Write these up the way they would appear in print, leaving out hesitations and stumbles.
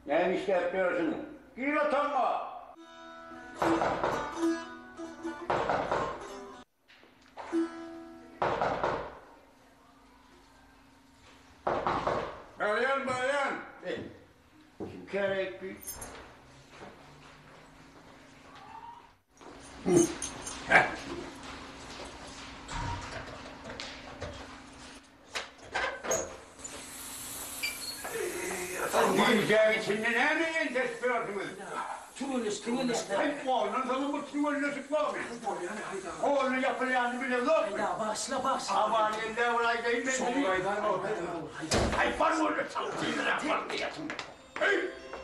Neymiş yapıyorsun? Gir oturma. Bayan bayan. Kim gerekli? Giyeceğin içinde ne neyin tespiratımız? Tüvünüz. Hayır, oğlum sana bu tüvünle sıkmamış. Oğlum yapılanı bile yok. Başla. Aman elde buraya değil mi? Sonraydan o. Hayır, var mı öyle saltıyla yapar diyesin? Hey!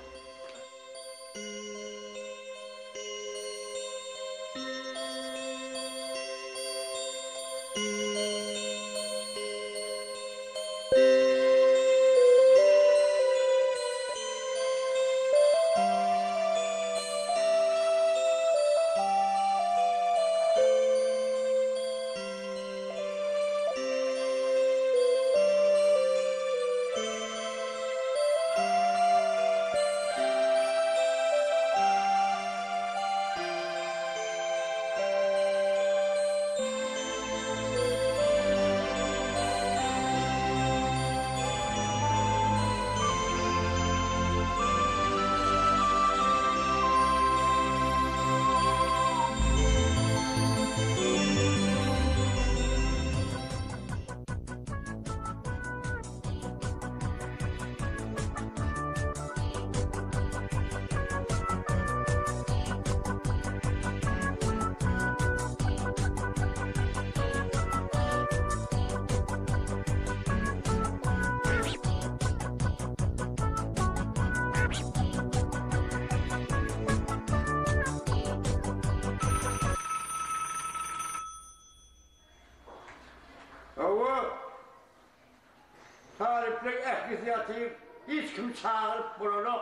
Tariflik ehlis yatayım, hiç kim çağırıp bunu.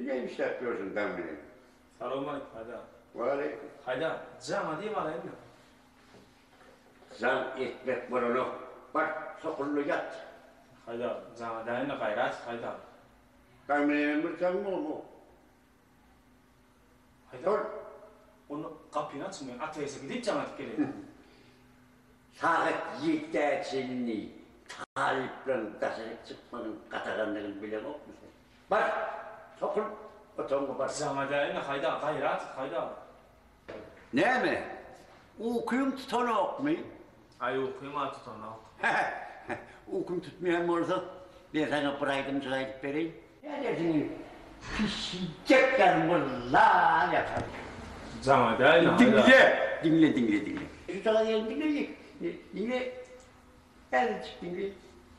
Ne iş yapıyorsun ben benim? Selamünaleyküm hayda. Aleyküm. Hayda, cama değil mi alayım mı? Zan etmek var onu. Bak sokullu yat. Hayda, cama değil mi gayret? Hayda. Ben benim emriten mi o? Hayda. Dur. Onu kapıyı açmıyor, ateşe gidip cama geliyor. Saat 7'de seni taliplerin taşıyıp çıkmanın katakanların bile yok mu sen? Bak, sokul, otomu bak. Cama değil mi? Hayda, gayret, hayda. Ne mi? Okuyum tutan ok mu? Ay okuyayım artık onu. Okuyum tutmayan mı olsa ben sana bırakayım çıkayıp vereyim. Ne dersin? Pişecek yarmırlar yapar. Cama değil mi? Hayda. Dinle. Şu sana gelin dinle. Gel çık dinle.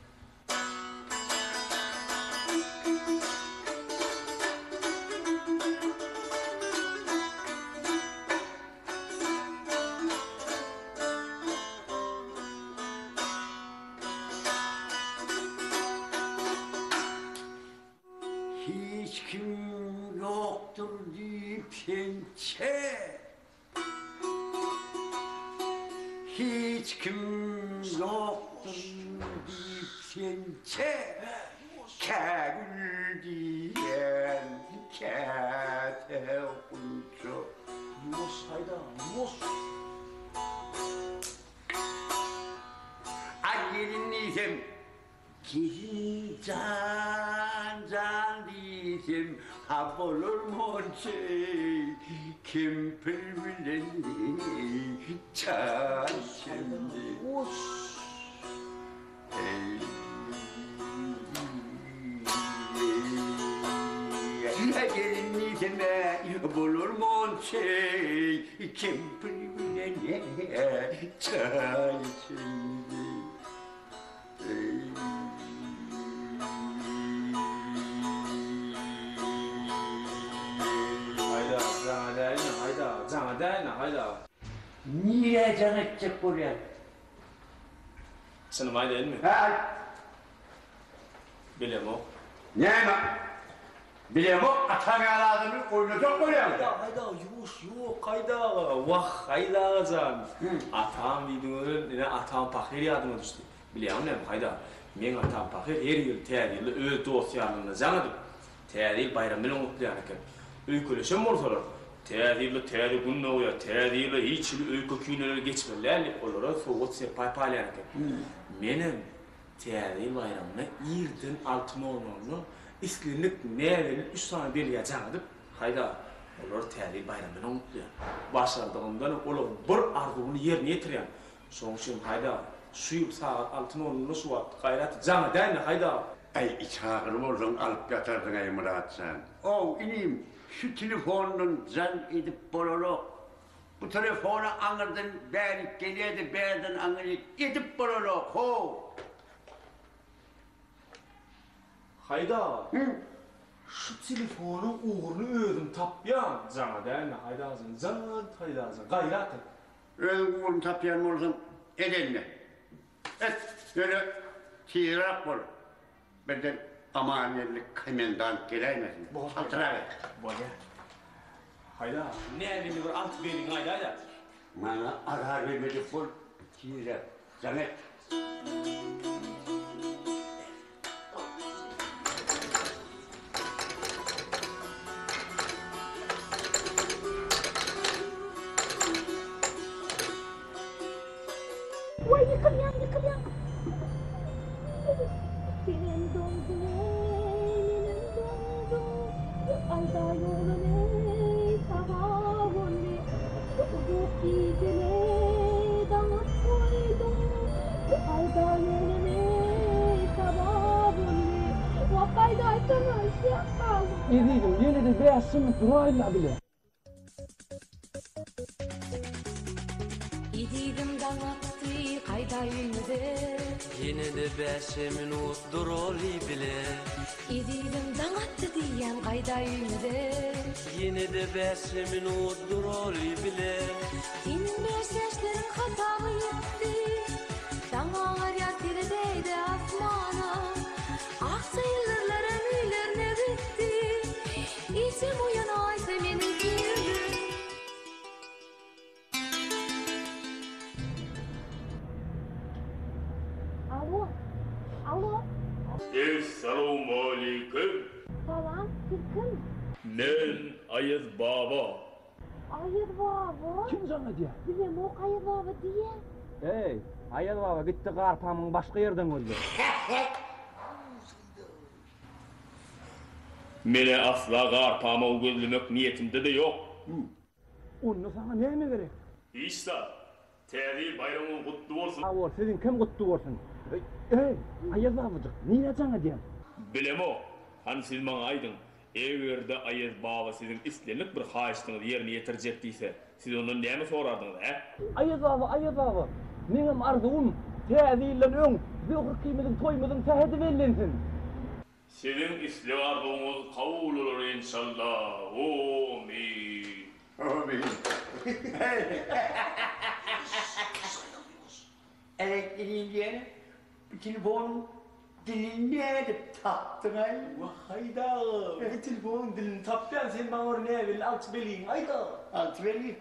Hiç kim yoktur deyip pençe. Hiç kim yoktur deyip pençe. Kâgül diyen kâte kuncu. Yunus hayda, Yunus. Gelin diyeceğim. Gelin can diyeceğim. Ha olur mu şey? Kim bilir can şimdi. Gelin diyeceğim. Bulur mu şey? Kim bilir can şimdi. Hayda, cama değil mi? Hayda, cama değil mi? Hayda. Niye can edecek buraya? Senin hayda değil mi? Ha? Bilem o. Ne mi? Bilem o atamayan adamı oynayacak buraya. Hayda, Yunus yok, hayda. Vah, hayda can. Atam videonun, yine atam pakir yadıma düştü. Biliyorum ne? Hayda. Men atam pakir her yıl təyirli öz dosyalarını zanadım. Təyirli bayram bilen kutlayan eken. Öyküleşen morsalar. Təyirli günne oya, təyirli hiç öykü küyneler geçmelerli olara soğut serpay paylayan eken. Menim təyirli bayramına irdin altın olmamlı, isklinlik neyveli 3 tane belge zanadım. Hayda. Olar təyirli bayram bilen kutlayan. Başardığımdan olar bir arzuğunu yerine yetiriyan. Sonuçun hayda. Suyup saat altın olunu suat, gayret cama değil mi? Hayda. Ay içağırım oradan alıp yatardın ay Murat sen. Oh ineyim şu telefonun can edip bololuk. Bu telefonu anırdın beri geliyordu berden anırıp edip bololuk ho. Hayda. Hı? Şu telefonun uğrunu ödüm tapyan. Cama değil mi? Haydazın, haydazın, gayret. Öyle uğrunu taplayan mı olsam edin mi? Et böyle tirak ol. Benden amaniyetlik kaymendan geleymesin. Saltıra ver. Böyle. Hayda. Ne elini bir alt verin hayda. Bana arar vermedik bol tirak. Zamet. Vay yıkılıyor. Benim doğdu, ayda yolu ne, sabahı ne, bu gecele damat koydum, ayda yolu ne, sabahı ne, vakayda aytamaş yapalım. İzledim, yine de beğensin durayla bile. İdidim damattı kayda yönüde. Yine de 5 minut dur oli bile. İdidim damattı diyen kayda yönüde. Yine de 5 minut dur oli bile. 25 yaşların hatalı yetti. Dağlar yatırdıydı asmana. Ah sayılırlar ömürler ne bitti. Assalamu alaikum. Salam, kim? Men Ayaz Baba. Ayır baba. Kim sana diye? Bilem o ayır baba diye. Hey, Ayaz baba gitti qarpamın başka yerden öldü. Mene asla garpama gözlemek niyetimde de yok. Onu sana ne mi gerek? İşte, tevhid bayramın kutlu olsun. Avur, sizin kim kutlu olsun? Hey, Ayaz babacık, niye sana diyem? Bilem o, han siz bana aydın. Everde Ayaz Baba sizin istenlik bir haştınız yerini yetirecekdiyse, siz ondan ne mi sorardınız, he? Ayaz baba. Benim arzum, teziyle ön, zöhür kıymedin, toymedin, tehedi bellensin. Sizin istivardığınız kabul olur inşallah. Amin. Amin. Elektriğin diyene bu telefonun dilini edip taktın ay. Hayda, bu telefonun dilini tapyan sen bana oraya ne bil alt belin. Hayda. Altı vereyim.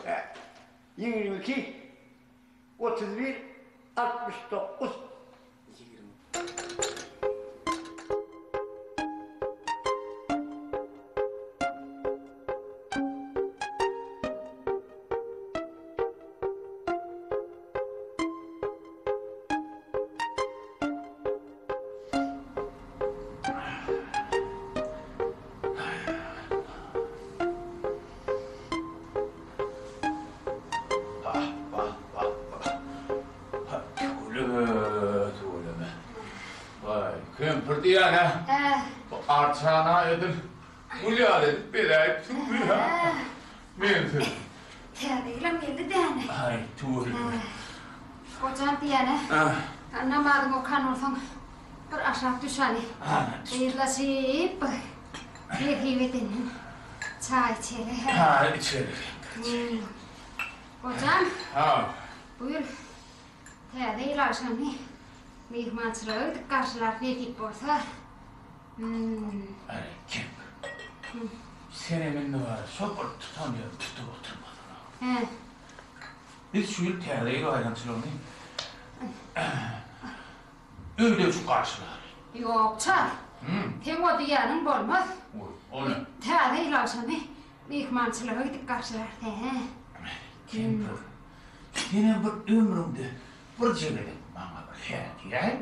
22 31 69 Söyleme. Vay, kempir diyene. Arçana edin. Ulyalın bir tuğuya. Mentir. Teadiyle miydi dene? Ay, tuğuya. Kocan diyene. Anlamadım o kanolsan. Bir aşağı düşani. Yırlaşıp. Bir hivetinin. Çay içeri. Ha, içeri. Kocan. Ha. Buyur. Teadiyle akşamı. Mihmançılığı karşılar ne tip olsa. Ay, kempir. Senemin ne var? Sopur tutamıyor, tutup oturmadın. He. Biz şu yıl terliğiyle ayrıntılı olayım. Öyle şu karşılar. Yok çar. Hem o diyanın olmaz. O ne? Teadiyle akşamı. Mihmançılığı karşılar. Kempir. Yine bir ömrümde bir celedim bana bir hediye.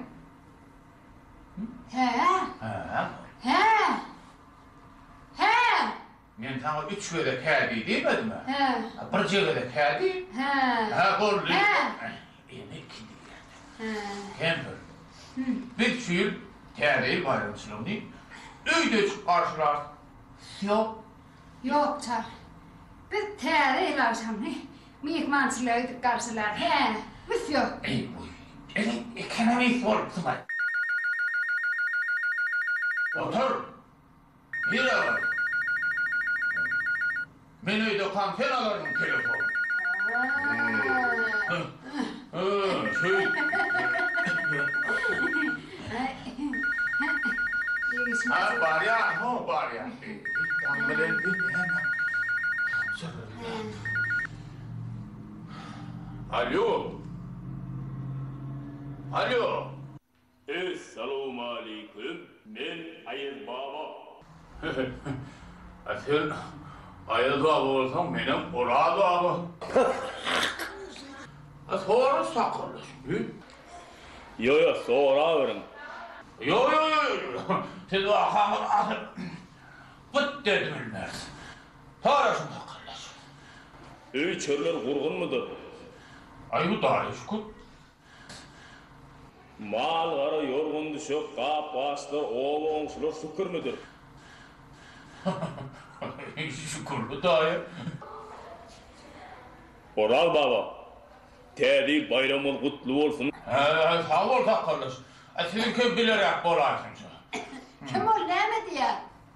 He. Ha. He. He. Men sana 3 çeyrek hediye demedim mi? He. Bir celedim hediye. He. Ha, oldu. He. Ne ki He. Kempir. Biz şu yıl terliği bayramçılığını öyle karşılar. Yok. Yok çar. Biz teadiyle akşamı. Mihmançılığı karşılar. He. Biz yok. Ey bu. Ekonomi sorgusu var. Otur. Nereye var? Beni de kanser alırım telefon. Şey. Ha var ya, no var ya. Tamam Alo. Alo. Assalamu alaikum. Men Ayaz Baba. Sen Ayaz Baba olsan benim Orad Baba. Sonra sakınlaşın. Yo, sonra verin. Yo. Siz o ahır. Bıt dedim bilmez. Sonra sakınlaşın. Öy çörler kurgun mudur? Ay bu daha şükür. Mal gara yorgun düşük, kap başlar, oğlonçlar şükür müdür? Şükürlü dayı. Oral Baba, tedi bayramın kutlu olsun. Sağ ol sakınlaş. Sizin kim bilerek bolarsın. Kim ol ne mi diye?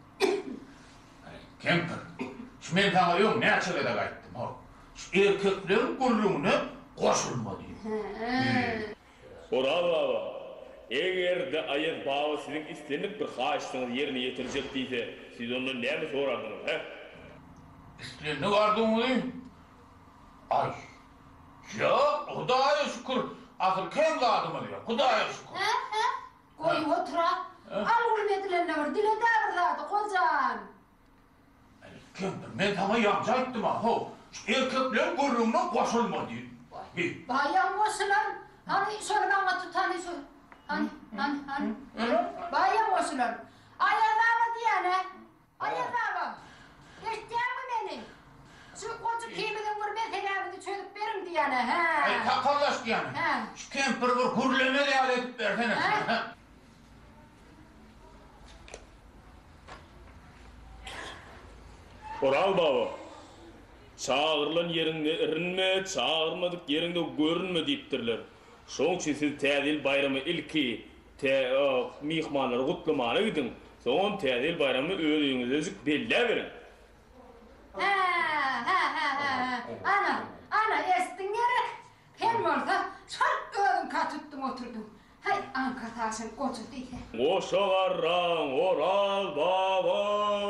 Kempir. Şu men sana yok ne açık ede gayttim ha. Şu erkeklerin gurrunu koşulma diyor. Oral Baba, eğer de Ayaz Baba sizin istenip bir haştınız yerini yetirecek deyse, siz ondan ne mi sorardınız, he? İsteyenlik ardın değil. Ay. Ya, Hudaya şükür. Asıl kendi adımı diyor. Hudaya şükür. Koy otura. Al hürmetlerine var. Dile davırladı kocan. Kempir, men sana yamca aytdım ha. Ho, şu erkeklerin gurruna koşulma diyor. Bayan koşulan. Hani şöyle bana tut hani şu. Hani. Bayan koşulan. Ayarlama diyene. Ayarlama. İstiyor mu beni? Şu kocu kiminin hürmetlerine çocuk verim diyene. He. Ay kakallaş diyene. He. Şu kempir bir gurleme de alet versene. He. Oral baba. Çağırılan yerinde erinme, çağırmadık yerinde görünme deyiptirler. Şoň üçin siz täzil bayramy ilki mihmanlary gutlamana gidin. Soň täzil bayramy öýüňizde belle berin. Ana estin gerek. Hem orada şart öğün katüttüm oturdum. Hay ankatasın kocu diye. Oşağarran Oral baba.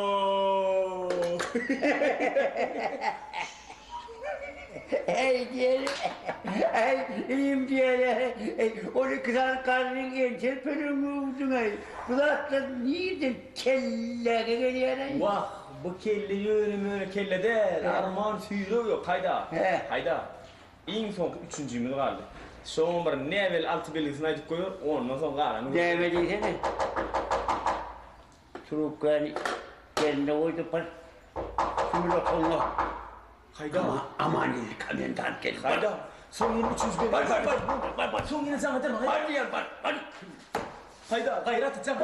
Ey diyelim, iyiyim diyelim, onu kıran karnın ençel pönümü uydun ay. Kulaktan niyedir kellere geliyor. Vah, bu kelle yönümü kelle de arman suyruğu yok. Hayda. Hayda. En son 3. yıl kaldı. Son bir nevel altı belgesini aytıp koyuyor. Ondan sonra kalan. Değmediysene. Çurukları kendine koydu par. Şunu da kolla. Hayda. Aman iyi kamyondan gelin. Hayda. Son yıl 300 bin. Bak. Son yıl sana deme. Hadi ya bak. Hadi. Hayda. Gayret edeceğim.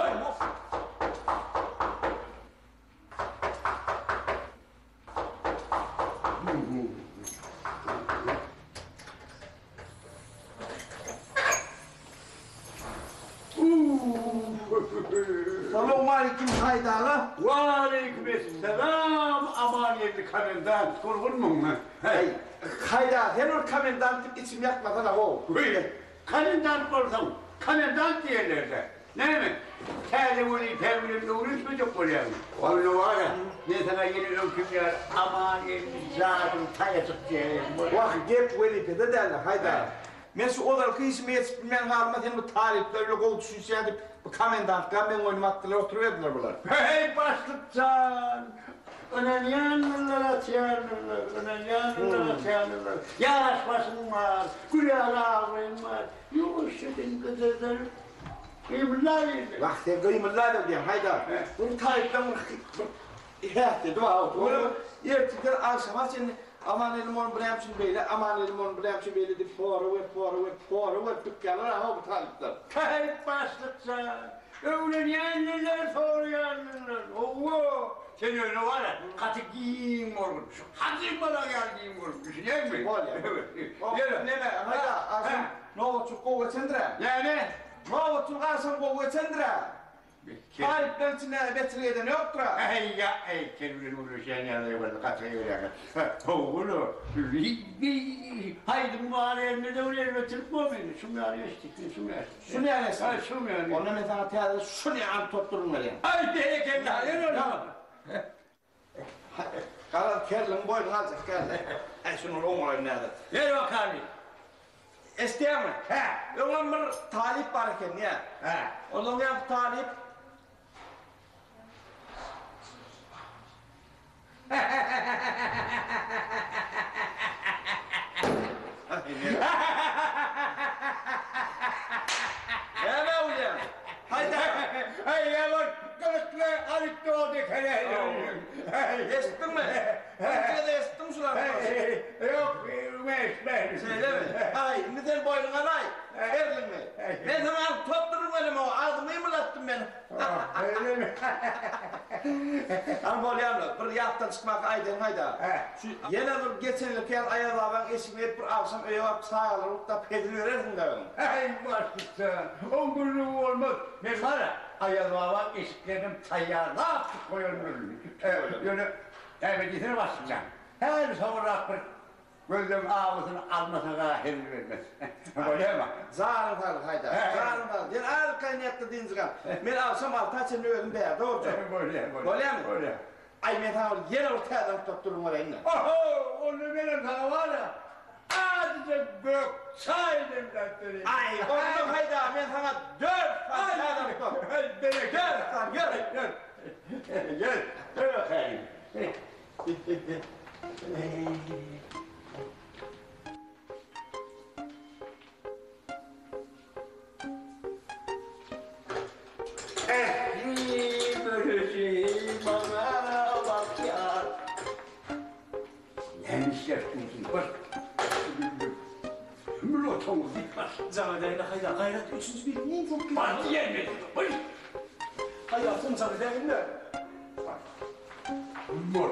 Selamun aleyküm Haydar'a. Ve aleykümselam. Aman iyi kamyondan. Korkun mu? Hey, Haydar, sen o kamendantlık isim yakmadan ha o. Böyle. Kamyondan olsam, kamyondan diyorlar. Ne mi? Telefonu, telefonu uğraşmayacak buraya. Onu var ya, ne sana yeni öykümler, aman iyi zaten tayasık diye. Vah, gep velipede derler Haydar. Men şu odalıkı ismi yetip bilmeyen halima sen bu tariflerle kol düşünse edip bu kamendantlığa ben oynamaktalar oturuverdiler bunlar. Hey başlıkcan! Önen yanlılara çağırırlar, önen yanlılara çağırırlar. Yaraşmasın var, güler ağlayın var. Yumuşadın kızıdır. İmler yedi. Vah sen kıymırlar da diyeyim Haydar. Bunu tariften dedi vah. Bunu yertikler akşama senin aman elim onu bırakmışsın böyle, aman elim onu bırakmışsın böyle deyip fuarı ver dükkanlar ama bu tarifler. Hey başlıkcan! Ölen yanlılar, sonra yanlılar. Ooo! Sen öyle var ya, katı giyim olmuş. Hazır bana geldiğim olmuş, değil mi? Var ya. Yürü. Neme, Haydar, akşam ne olur çok kol geçendire. Yani? Ne olur çok akşam kol geçendire. Tarifler içinde betriyeden yoktur ha. Ey ya, ey kendini uğraşan yanına var, katı öyle. Oğlu, haydi muhalefetine de oraya götürüp mu beni? Şunu arıyorstik, şunu arıyorstik. Şunu yani sen. Ha, şunu yani. Ona mesela teyze şunu yani tutturun vereyim. Ay tehlikeli, hayır öyle. Karar kerlin boyun alacak kerlin. Ay şunun oğlan nerede? Ver bakalım. İsteyen mi? He. Ulan bir talip var iken ya. He. Onun ya talip. Ne be ulan? Haydi. Ay yalan, kılıklı alıp doğdu kere. Estin mi? Türkiye'de estin şular. Yok, ben. Söyle mi? Ay, neden boynuna lay? Erlin mi? Ben sana alıp topturun benim o. Ağzımı yımılattın beni. Öyle mi? Ama olayamla, bir yaktan çıkmak aydın hayda. Şu yine bir geçen yıl gel ayarla ben eşimi hep bir akşam öyle yapıp sağlarım da pedil verirsin de benim. Ay başlıkta, o gurur olmaz. Ben var ya, ayarlamak eşiklerim tayyarla koyulur. Öyle, evet gitene başlıkta. Her sonra bir gözüm ağzını almasına henüz vermez. Öyle mi? Zarın kalır hayda, zarın kalır. Yani ağır kaynaklı deyince kal. Ben akşam al taçını öldüm be, doğru canım. Böyle. Öyle mi? Öyle. Ay ben sana yine ortadan tutturum oraya inle. Oho, onu benim sana var ya. sadece gök çaydım dertleri. Ay, oğlum hayda, ben sana 4 saat adam yok. Gel bakayım. Bana bak ya. Ne istiyorsun? Bak. Mülotomuz yıkar. Canı değil hayda gayret üçüncü bir neyin çok güzel. Bana gelmedi. Bak. Hayatım canı değil de. Mor.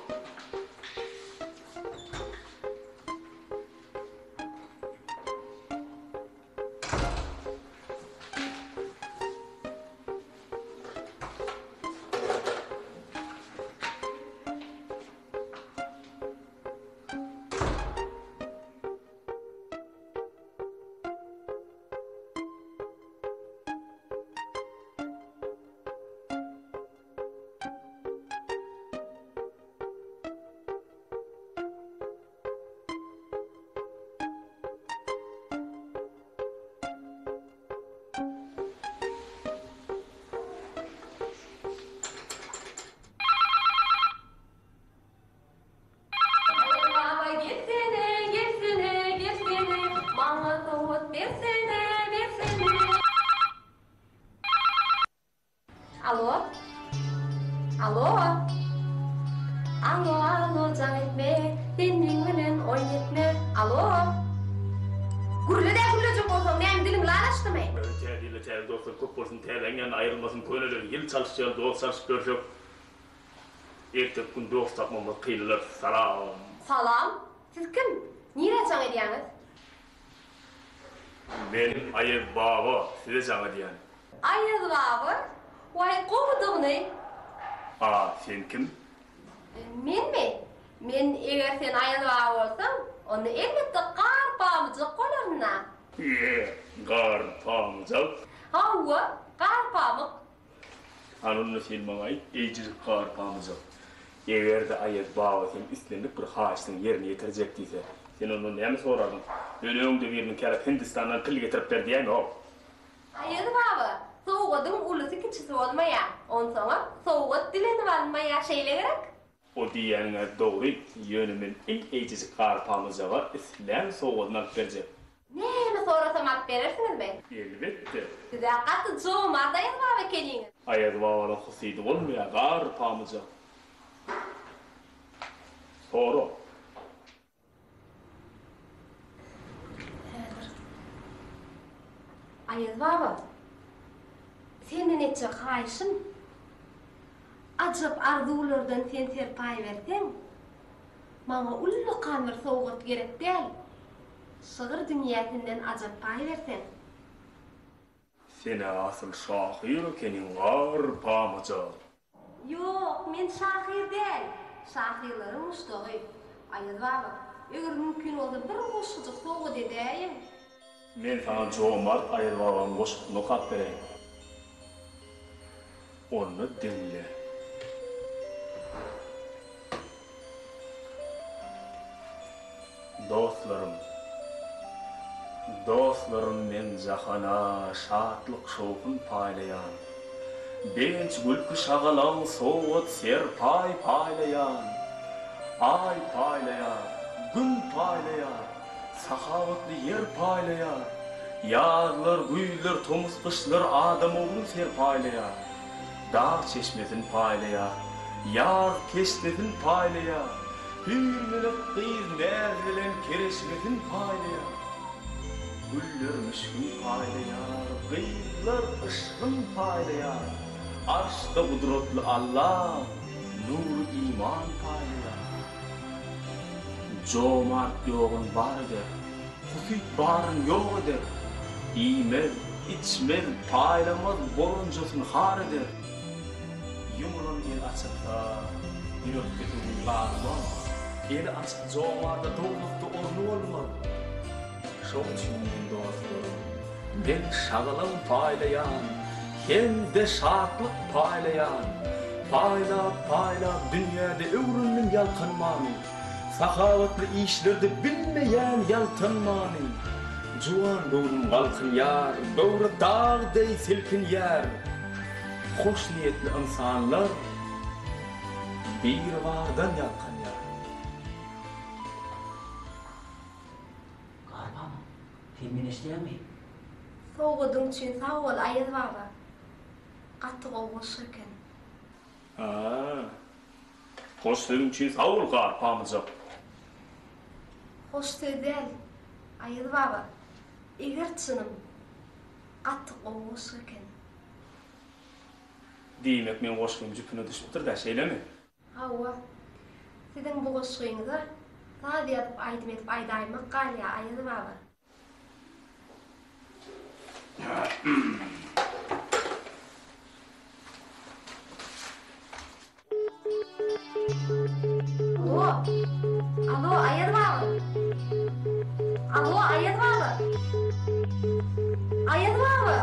Alo? Alo? Alo, can etme, benimle bilen oyun etme. Alo? Gürle çok olsam, neyim dilim lan açtım ey? Teyze dostlar çok olsun, teyzengen ayrılmasın, köylüler yıl çalışacağız, dost çalışıp görüşüp. Ertek gün dost tapmamız kıyılır, salam. Salam, siz kim? Nire can ediyorsunuz? Benim Ayet Baba, size can ediyen. Ayet abi, vay kovdum ne? Sen kim? Men mi? Men eğer sen Ayet abi olsan, onu elbette qarpamızı qolarına. Qarpamızı. Hava, qarpamız. Anonunu sen bana ait, eciz qarpamızı. Eğer de Ayet Baba sen İslam'lık bir haçtın yerini yetirecek deyse, sen onu ne mi sorardın? Önümde birinin kerep Hindistan'dan kıl getirip ver diye mi o? Ayet abi, soğudum ulusu küçüsü olmaya. On sonra soğud dilini varmaya şeyle gerek. O diyenine doğru yönümün ilk eciz qarpamızı var, İslam soğuduna verecek. Neyini sorasam at verirsiniz mi? Elbette. Size katı çoğumarda Ayet abi keliniz. Ayet Baba'nın husiydi olmuyor, qarpamızı. Soru. Ayet baba, senin etçe kayışın, acıp arzulardan sen serpay versen, bana ullu kanır soğuk gerek değil. Şığır dünyasından acıp pay versen. Seni asıl şahir kenin qarpamızı. Yok, men şahir değil. Şahirlerin uçtuğu. Ayet baba, eğer mümkün olsa bir koşucuk soğuk edeyim. Men sana çoğumart Ayet Baba'nın koşukunu kat vereyim. Onu dinle. Dostlarım men jahana şatlık şoğun paylayan. Benç gülkü şağalan soğut serpay paylayan. Ay paylayan, gün paylayan, sahavatlı yer paylayan. Yağlar, güyler, tomusqışlar adam oğlun serpaylayan. Dağ çeşmetin paylayan, yağ keşmetin paylayan. Hürmelek qıyır nərzilen kereşmetin paylayan. Güller müşkün paylayan, qıyırlar ışkın paylayan. Arşda kudretli Allah, nur iman paylayan. Cömert yoğun var eder, hufit barın yok eder. İymez, içmez, paylamaz boluncusun har eder. Yumulan el açıkta, bir öpketin bağırmaz. El açık cömert'e doğrulukta ornu olmaz. Şoň üçin dostlarım, ben şagalan paylayan, hem de şatlyk paylayan. Payla, dünyada öwrünün yalqynmamy. sahavatly işlerde bilmeyen yaltanmany. Juwan böwrüm galkyn ýar, böwre dağday silkin ýer. Hoş niyetli insanlar bir vardan ýalkan ýar. Garbam, feministiyami. Soğudun için sağ ol Ayaz baba. Qattiq oğuşurken. Hoşların için sağ ol garpamıza. Hoş değil. Ayaz baba. Egerçinim. Qattiq oğuşurken. Diýmek men goşgym jüpüne düşüpdir da şeýlemi? Hawa. Sizin bu goşgyňyza taýdy ýatyp aýdym etip aýdaýmak galýa Ayaz baba. Alo. Alo Ayaz baba. Alo Ayaz baba. Ayaz baba.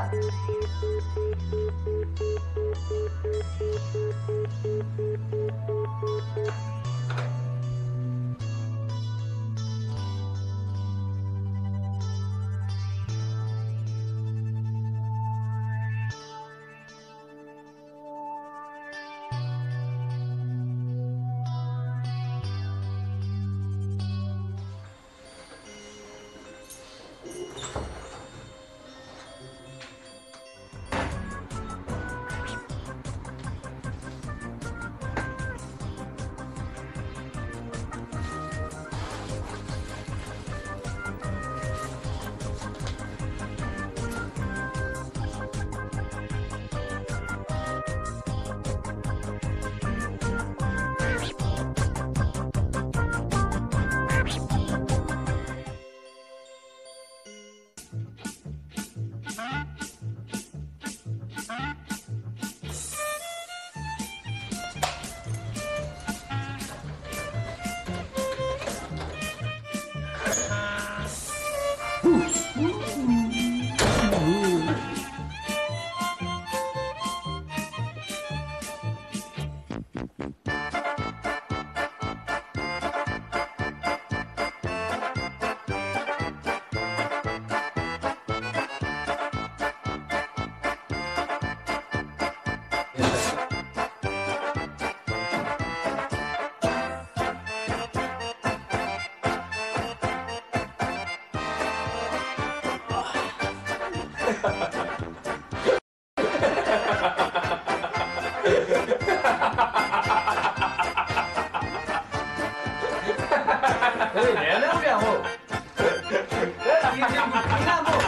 Hey, ne yapıyorsun o? Hey, yiyeceğim bu kıyla bu.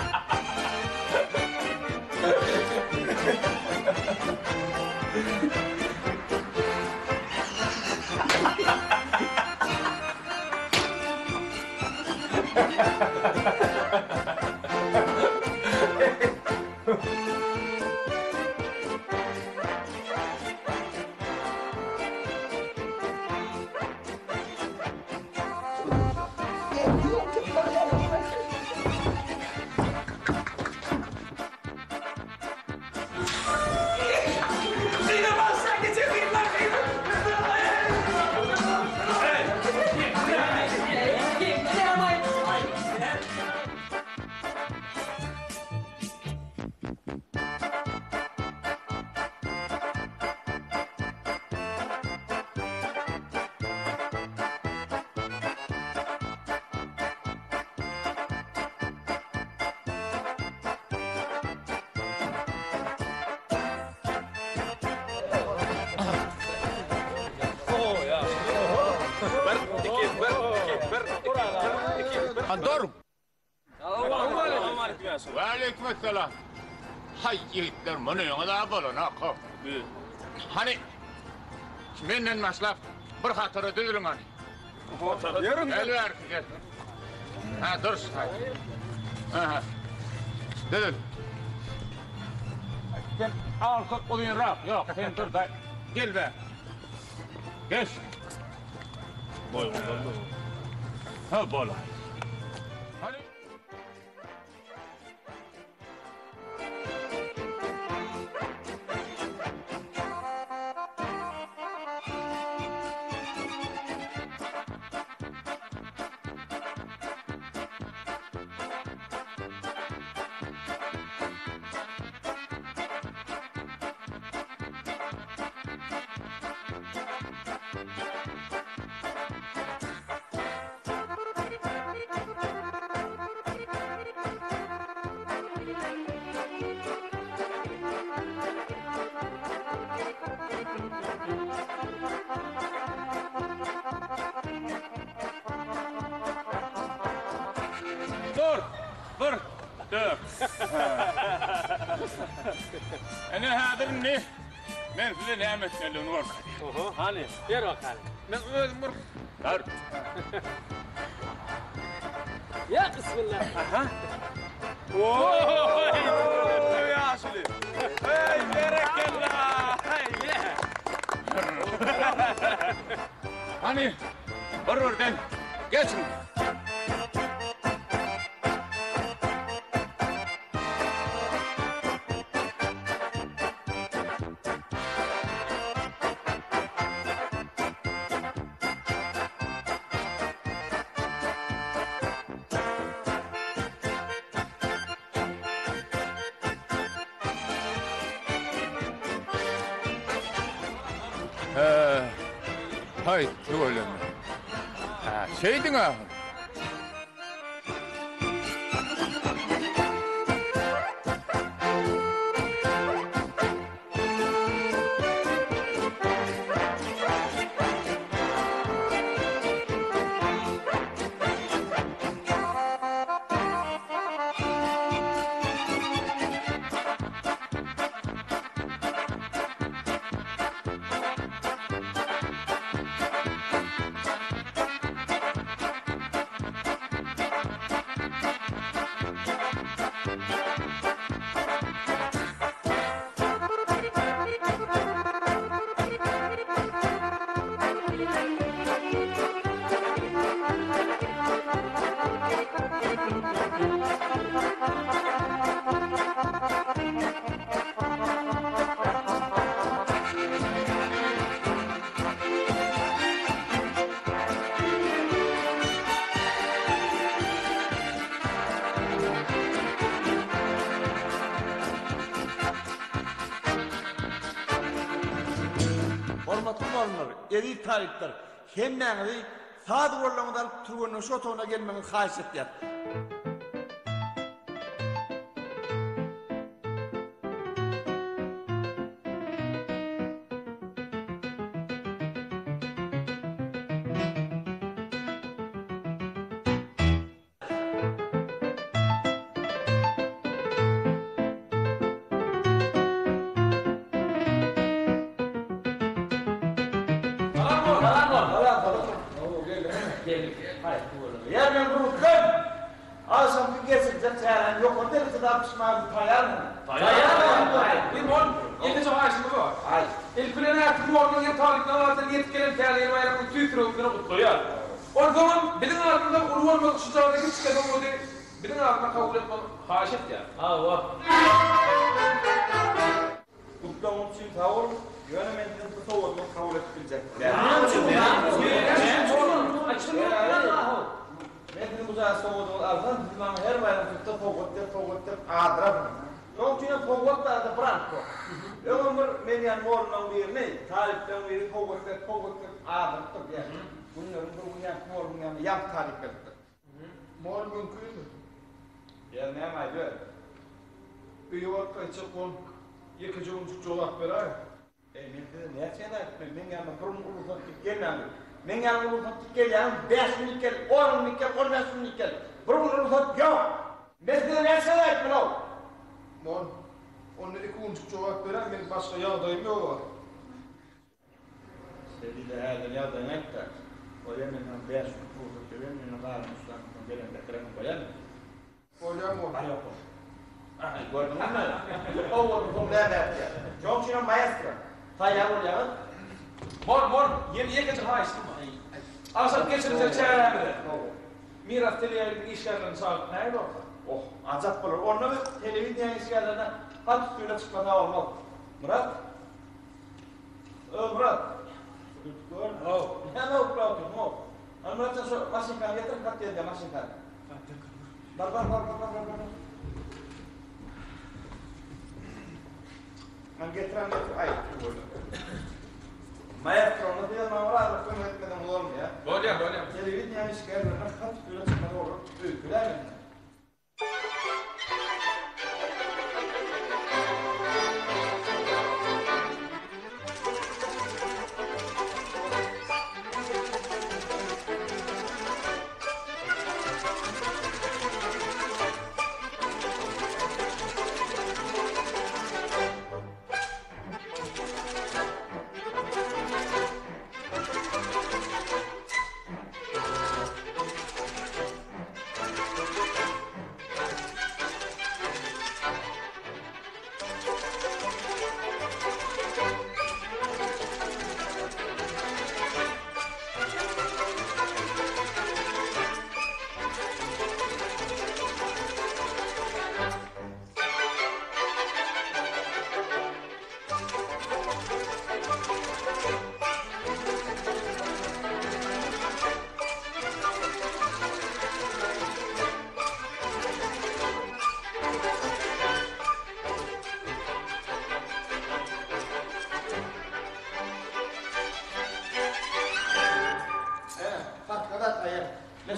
Andorum. Aleykümselam. Hay yiğitler bunu yana bolun ha kop. Hani menden maslaf bir hatırı düzülün hani. Gel ver gel. Ha dur say. Ha. Düzül. Sen arka kolun raf. Yok sen dur da. Gel be. Geç. Boy. Ha bola. Hani Ana hadirni men size nämetlerle nur. Oho, hani, ver bakalım. Men özüm bir tar. Ya bismillah. Aha. Oy! Yaşlı. Hey, berekallah. Hey, ye. Hani, oradan geçin. Hay, şöyle mi? Ha, şeydin ha. Hormatly olanlar, eri tarihler, hemmäňizi saat orlamydan turganyň şo toguna gelmeňizi haýyş etýär. Ya ben buldum. Ağzım bir geçecek çağıran yok. O deli kadar pişman tayar mı? Bir mon, yeni çok aşkı bu. Ay. İlkülen artık morgun yatalıktan varsa yetkelen kâliyen bayramın tüytürüldüğünü kutluyor. O zaman bilin ardında urvanmak şu çağdaki çıkadan o değil. Bilin ardında kabul etmek haşet ya. Allah. Kutlamam için tavır, yönemeninin bu tavırını kabul edilecek. Metin buzağı soğuduğu ardan, bilmem her bayram tuttu, poğut adrap. Onun için poğut da branko. Ömür menyan morundan bir ne? Tariften biri poğut adrap yani. Bunların morundan yan tarif etti. Mor mümkün mü? Ya ne maydı? Bir vakit açık on, yıkıcı cevap verer. Metin ne şeyler? Men yanına burun ulusatıp gelmem. Men yanına ulusatıp gelen 5 minut gel, 10 minut gel, 15 minut gel. Burun ulusatıp yok. Metin ne şeyler bunu? Mor, onun ikinci cevap veren benim başka yağdayım yok. Sevgili herden yağdayım ekler. O yeminle 5 minut ulusatıp yeminle var Müslüman'ın gelen deklarını koyan. Koyacağım onu. Ay yok. Ay gördün mü? O vurduğum ne derdi? Çok şuna maestro. Tayyar oluyor. Mor, yeni yıkıcı haşkı mı? Asap geçirecek çağıran bile. Miras televizyon işlerden sağlık nerede o? Oh, acap olur. Onu bir televizyon işlerlerine hadi suyla çıkmada olmaz. Murat? Murat. Gör. Oh. Ne oturuyorsun o? Murat sen şu maşinkanı getir, kat yerine maşinkanı. Bar. Ben getirem. Ay, böyle. Maestro, onu diyor mamura, bakın etmeden olur mu ya? Bolya. Televizyon işlerlerine kat suyla çıkmada olur. Öyküler mi?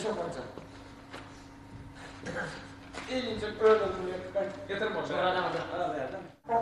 şakanca. İyice öldürdüm ya. Getir boş. Ara verdim.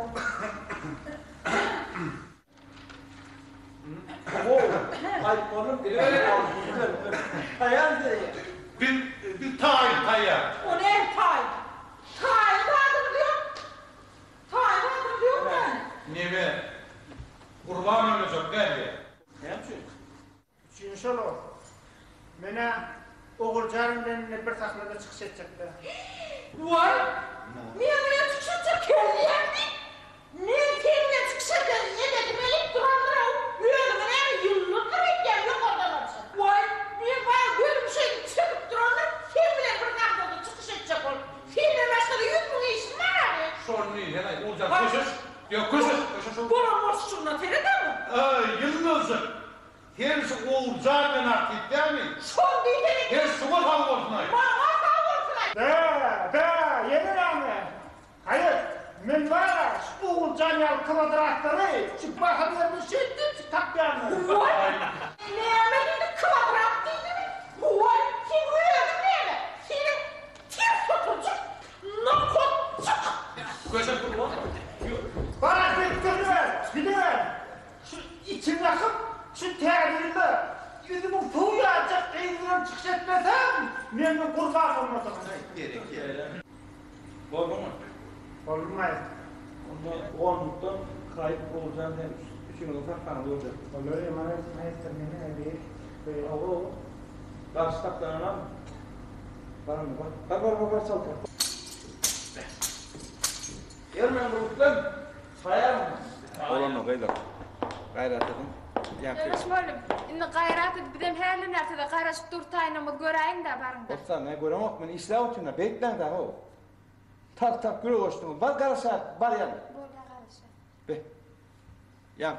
Ay oğlum biri öyle oldu. Hayal diye. Bir tayar. O ne tay? Tay vardır diyor. Tay vardır diyor ben. Neme? Kurban olacak nerede? Hemşire. Üçüncü olur. Mene oğulcarımdan bir saklada çıkış edecekler. Vay! Niye çıkışacak kendiyemdi? Niye kendine çıkışacak? Ne dedim elip duranlara yüreğime ne yıllıklar etken yok oradan olsun. Vay! Niye var böyle bir şey çıkıp duranlar kim bile bir saklada çıkış edecek ol. Filmle başladı 100 bin işin var abi. Sorun değil, herhalde olacak. Koşuş. Yok koşuş. Bana borçluğuna terede mi? Yılmaz'ı. Herisi oğulcardan artık değil mi? Son değil dedik. Herisi var havasına. Bana kavursunay. Yeni rağmen. Hayır, men var ya, şu oğulcan yal kvadratları, şu haberimi şiddet takyanlar. Vay! Neyemedin kvadrat değil mi? Vay! Kim uyuyordun neyeme? Senin ters tutucuk, nakotçuk. Koşun kurban. Bana bir şu içim yakıp, şu terliğinde, yüzümün fuhu yağacak, eğilimden çıkış etmesem, memnun kurban olmasam. Gerek. Oldu mu? Olmaz. Ondan 10'luktan kayıp olacağını demiş. Üçünü ufak kanal olacak. Olur ya, bana istemeni evi. O karşı taklarına mı? Var mı? Var çalka. Yermen gruptan sayar mı? Olan o gayda. Gayrat edin. Yavaş oğlum. Indi gayrat edip birden her nerede gayraşıp durtayını göreyim de barında. Olsa ne göremok men islah uçuna beklen de o. Tak göre koştum. Var karışa var yani. Böyle karışa. Be. Yan.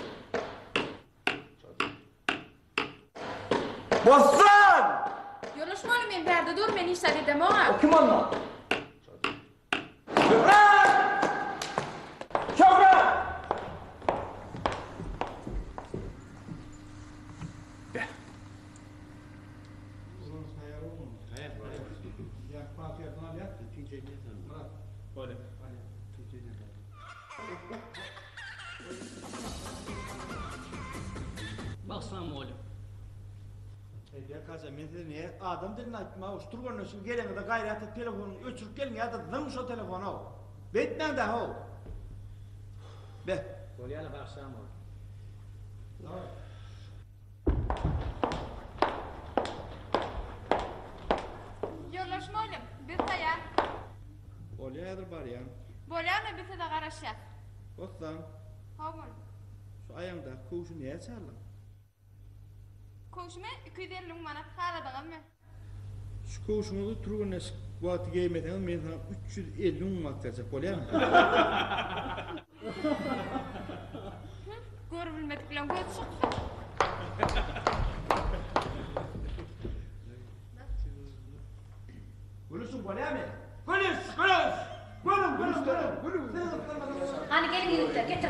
Bostan! Yoluş mu oğlum ben berde dur men işte dedim ona. O kim onunla? Şöhret! Şöhret! Baksana oğlum. Ya kaza mesela ne adam dilini açma uçturgan için gelene de gayrata telefonu öçürüp gelin ya da zırmış o telefonu. Betmen de ho. Be. Kolyana baksana oğlum. Yoluş mu oğlum? Bir tayan. Olyadır var ya. Böyle ona bir de karışa. Bostan Havun. şu ayağında kuşu niye çağırlan? Koşma 250 bana hala da mı? Şu kuşunu da turgun ne vakti giymeden men sana 350 manat verecek olya mı? Gör bilmedik lan göz çıktı. Gülüsün olya mı? Gülüs! Hani gelin yürütler, getir.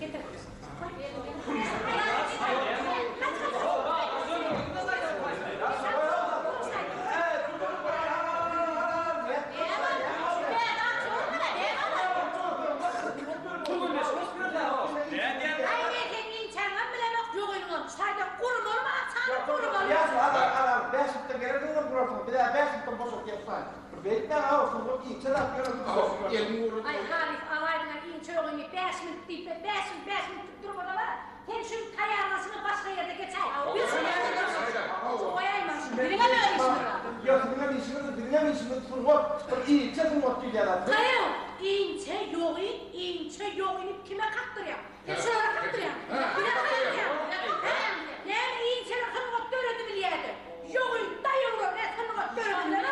Ay Halis alaydın iyi çoğunu 5 minut deyip 5 minut durup orada var. Hem şu kayarlasını başka yerde geçer. Bir sürü yerde koyayım şimdi. Birine mi öyle işin? Ya birine mi işimiz fırvat? İyi fırvat değil ya. Hayır. İnce yoğun kime kattırıyor? Şöyle kattırıyor. Bir de kattırıyor. Yani inceler fırvat dörüdü bir yerde. Yoğun dayılıyor. Ne fırvat dörüdüler?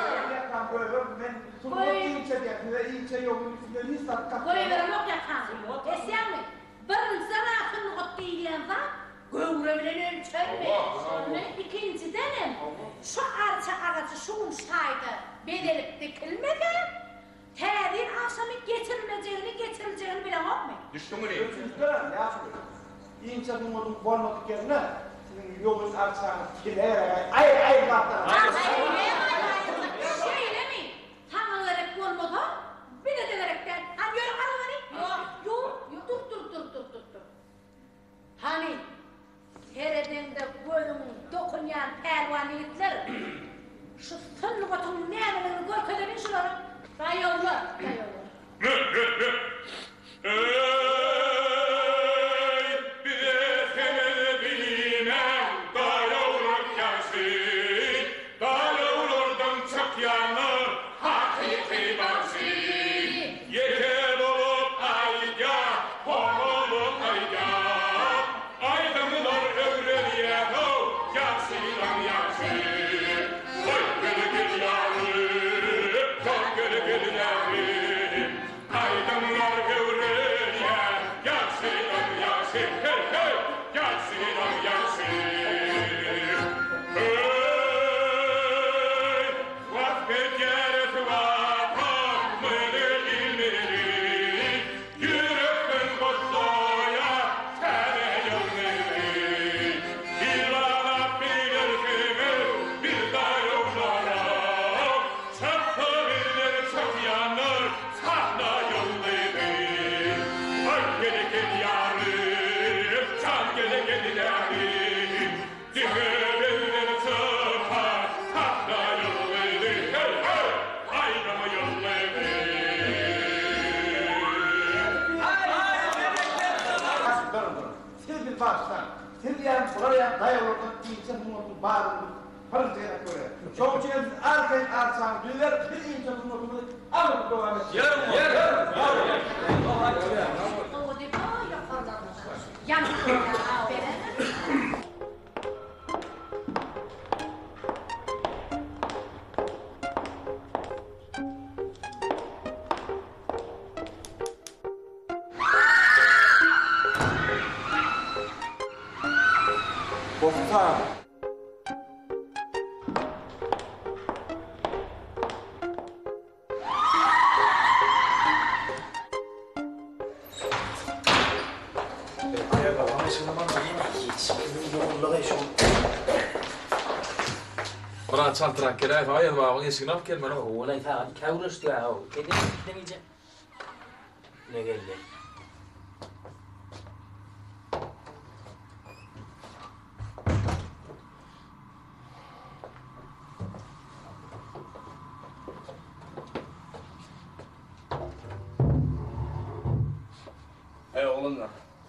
Koyuverim yok yakan. Esyan mı? Bir zarafın ot değilen var. Göğrevilen ölçerme. İkinciden şu arça ağacı şu uçtaydı. Bedelip dikilmedi. Tedin akşamı getireceğini bilen yok mu? Düştü mü ne? Çocuklar ne yapıyor? İnce bulmadım, varmadık yerine Yolun artsağını tikiler. Ay kaptan. Şeyle mi? Tam olarak olmadı. Bir de dönerekten. Hani yürü arabanı. Yok. Dur. Hani hereden boynumun dokunayan pervan yiğitler. Şu sınıfatın nerelerini görkelerin şunları. Dayıyorlar. Buraya dayalordan ince bulunduğu bağırını parıltıya koyuyor. Çok için arkayın artsağını düğüler bir ince bulunduğu alıp devam ediyor. Yarım. O de böyle fazlamış. Yanlış Bofta. Bana çaltırak kerek ayın bağın eşigini alıp gelmene. Olay ta kavruş ya. Kedin demeyece. Ne geldi? Ey oğlumlar.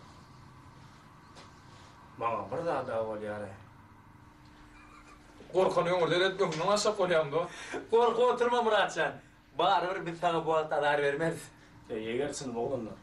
Bana bir daha ol yani. Korkanıyor orada etmiyorsun. Nasıl koyayım da? Korku oturma Muratcan. Bağırır bir sana bu hafta dar vermez. Yegersin oğlumlar.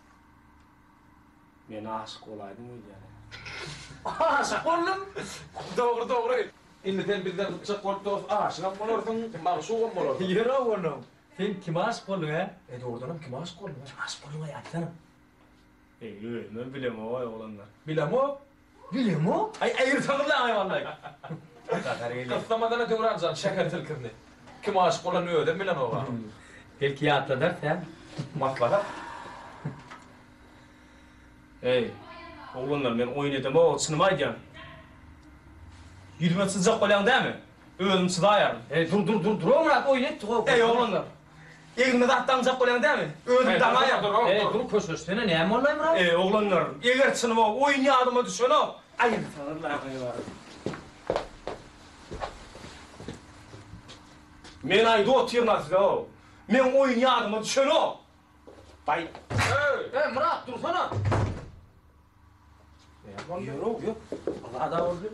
Meni aşık olaydım öyle yani. Aşık oldum. Doğru. İlliden birden tutacak koltuğu aşık olursun. Mağsuğum olursun. Yürü oğlum. Sen kime aşık oldun ha? Doğrudanım kime aşık oldun? Kime aşık oldun ya sana? Ben bilem o oğlumlar. Bilem o. Bilem o? Ay ayırtanım lan vallahi. Kıslamadan öte uğrancağın şeker tilkirni. Kime aşık olan öder bilen o var. Belki yatla dersen. Matlaka. Ey, oğlumlar ben oynadım o sınımayken. Yüzüme sıcak olan değil mi? Ölüm sıdayarım. Dur Murat oynat. Ey oğlumlar. Eğilme dağıttan sıcak olan değil mi? Ölüm dağayarım. Dur köşesine ne olayım Murat? Ey oğlumlar, eğer sınıma oynayadıma düşün o. Ayır tanırlar. Men ayda oturmaz o. Men oynayadıma düşün o. Bay. Hey Murat dursana. Yürü. Allah da oldu.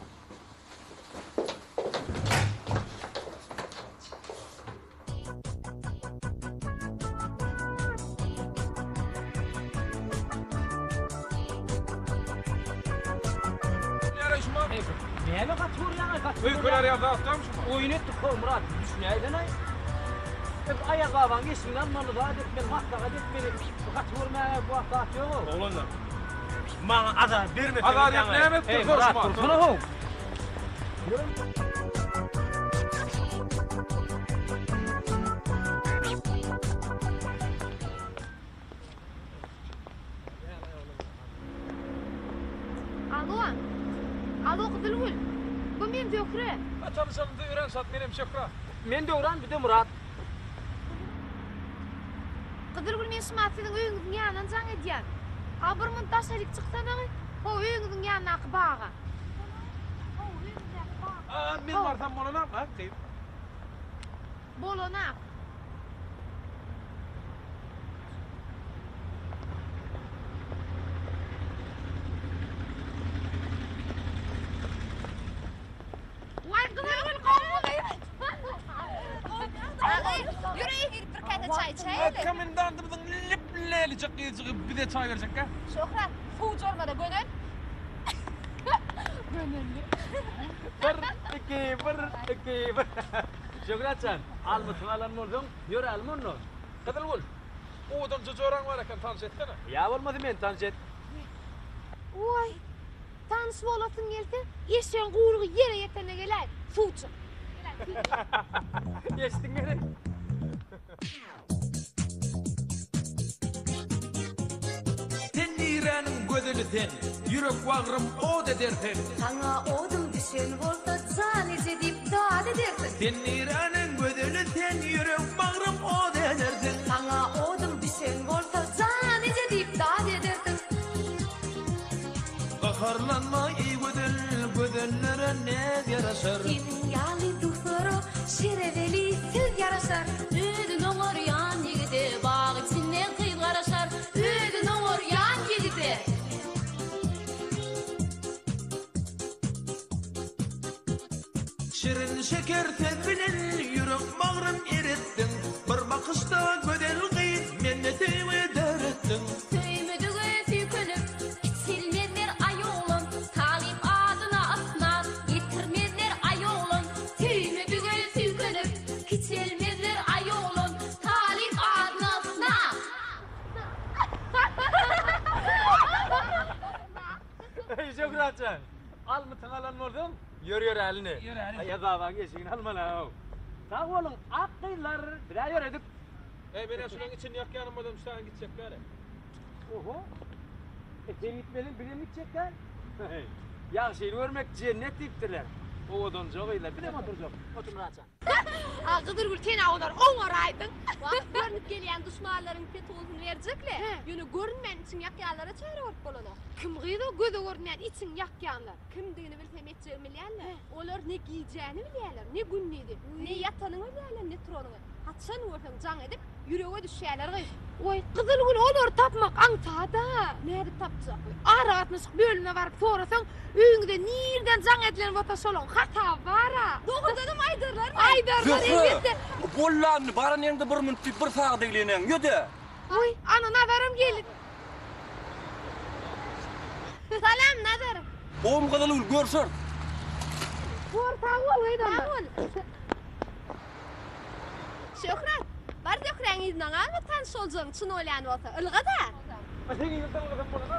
Neye mi katıyor yani? Uykular ya dağıtlamış mı? Oyun ettik o Murat. Düşüneydin ay. Hep ayak avan geçinden malı da etmen, matlaka etmeni. Katıyor bu hafta atıyor o. Oğlunlar. Bana azar verme. Azar etmeyemez. Hey Murat dursana o. Alo Kıdılgül. Bu men dökre. Çalışanımda öğren sat benim şokra. Men de uğran bir de Murat. Kıdılgül men Smaty'nin öýüňiň ýanyna jaň edýän. Ha bir montaj elik çyksaňy, o öýüňiň ýanyna akbaga. Men barsam bolanam ha? Bolanak. Vay Kıdılgül kalmadı. Yüreği girip bir kayda çay içeyelim. Komendantımızın lipleli çakıyıcığı bir de çay verecek ha? Şöhret, fuç olmadı gönül. Gönüllü. Bir. Şöhretcan, almısın alanmordun, yürü almordun. Kıdılgül, oğudun çocuğuran var ekan tanış etsene. Ya olmadı men tanış et. Vay, tanış olasın gelse, eşeğin kuyruğu yere yetene gelay. Fuçum. Geçtin gene. Tennirenin gözünü ten, yürek bağrım o dederten. Sana odum düşen bolsa can edip dad edersin. Tennirenin gözünü ten, yürek bağrım o dederten. Sana odum düşen bolsa can edip dad edersin. Kaharlanma iyi gözünlere ne yaraşır? Senin yali duhuru şireveli siz yaraşar. Üdün oğur yan yigide bağ içinden kıyıl yaraşar. Üdün oğur yan yigide. Şirin şeker tedbinin yürek bağrım erettin. Bir bakışta gödel kıyıp menne teyve derettin. Tüymüdüğü tükünüp içilmezler ayoğlum. Talip adına asnar getirmezler ayoğlum. Tüymüdüğü tükünüp içilmezler ayoğlum. Talip adına asnar. Şöhretcan, almısın alanmordun, yürü elini. Yürü elini. Ayagavan geçin almana. Sağ olun, akkıylar, bir daha yürüdük. Ben şunun için yok yanım oğlum, şu an gidecek gari. Oho. Sen gitmedin, bilim gidecekler. Yaxşı görmek cennet deyiptirler. Oğudun joğuylar, bir de motor joğ. Otur Muratcan. Kıdılgül ten ağlar, oňar aýdyň. Wagt görnüp gelýän düşmanlaryň petolunu berjekler. Ýöne görünmän için ýakýanlara çaýrap bolanok. Kim gyýdy göze görünmän için ýakýanlar? Kimdigini bilsem etjegmelýärler. Olar ne giýjäni bilýärler, ne günnidi, ne ýatanyny bilýärler, ne turanyny. Hatsan wursaň jaň edip ýürege düşýärler gyy. Oy, Kıdılgül olary tapmak aňtada. Näde tapjak? Ara atmysyk bölüme barıp sorasaň, öýüňde nirden jaň edilen bota solon hata bara. Doğrudan aýdarlar. Aýdarlar elbetde. Bollan baran endi bir minut bir saat deglenen. Ýöde. Oy, ana nadarım geldi. Salam nadarım. Oğum Kıdılgül görüşür. Tağol aýdamlar. Şöhret, bar dökreňizden alma tanış boljaň çyn oýlan bolsa, ılga da. Sen yıldan oğudun bolana.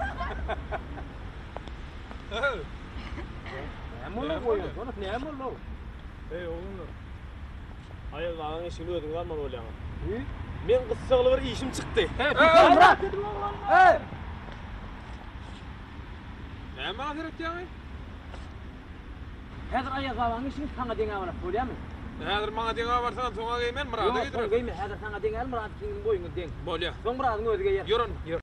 Näme boýun? Onu näme bol? Ey oğlum. Ayagaň işini ödüň alman bolýan. Men gyssaly bir işim çykdy. Murat! Hey! Näme ahiret ýa-ni? Häzir ayagaň işini sana deňe barap bolýarmy? Häzir maňa deňe barsan soňa geýmen Murat'a Yok, gidirer. geyme, häzir sana deňe el Murat kiň boýuňy deň. Bolýar. Soň Murat'yň özüge ýer. Yürün.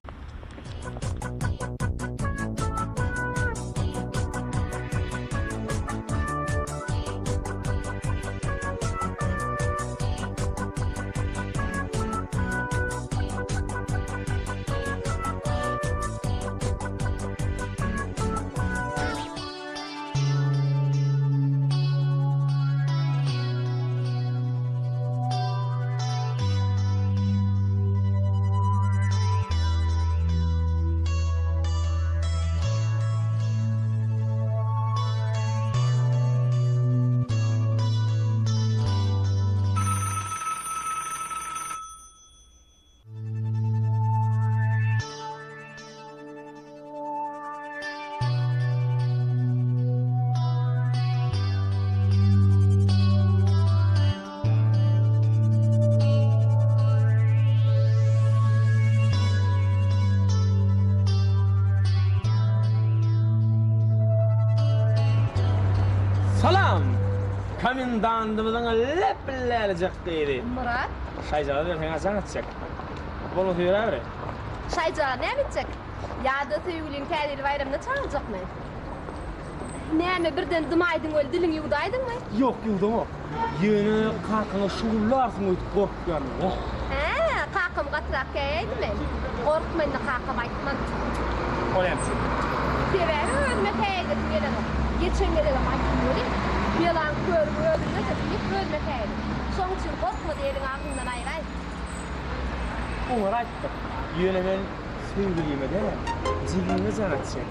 Salam. Komendantımızın leplelecek deydi. Murat, Şaycağı versen açan atacak. Bunu söyler mi? şaycağı ne bitecek? Ya da sevgilin tədil bayramına çağıracak mı? Näme birden dımaydın öyle dilin yudaydın mı? Yok yudum o. Yeni kalkını şuurlarsın ötüp korkuyan. Oh. He, kakım katırak kayaydı mı? Korkmayın da kakım aytman. O yapsın. Severi özüme kayaydı gelen o. Geçenlere de aytın böyle. Yalan körüm öldürme de bilip ölme kayaydı. Son için korkma diyelim ağzından ayrı. Onlar ayttı. Yine ben sevgiliyime de zilini zanatacak.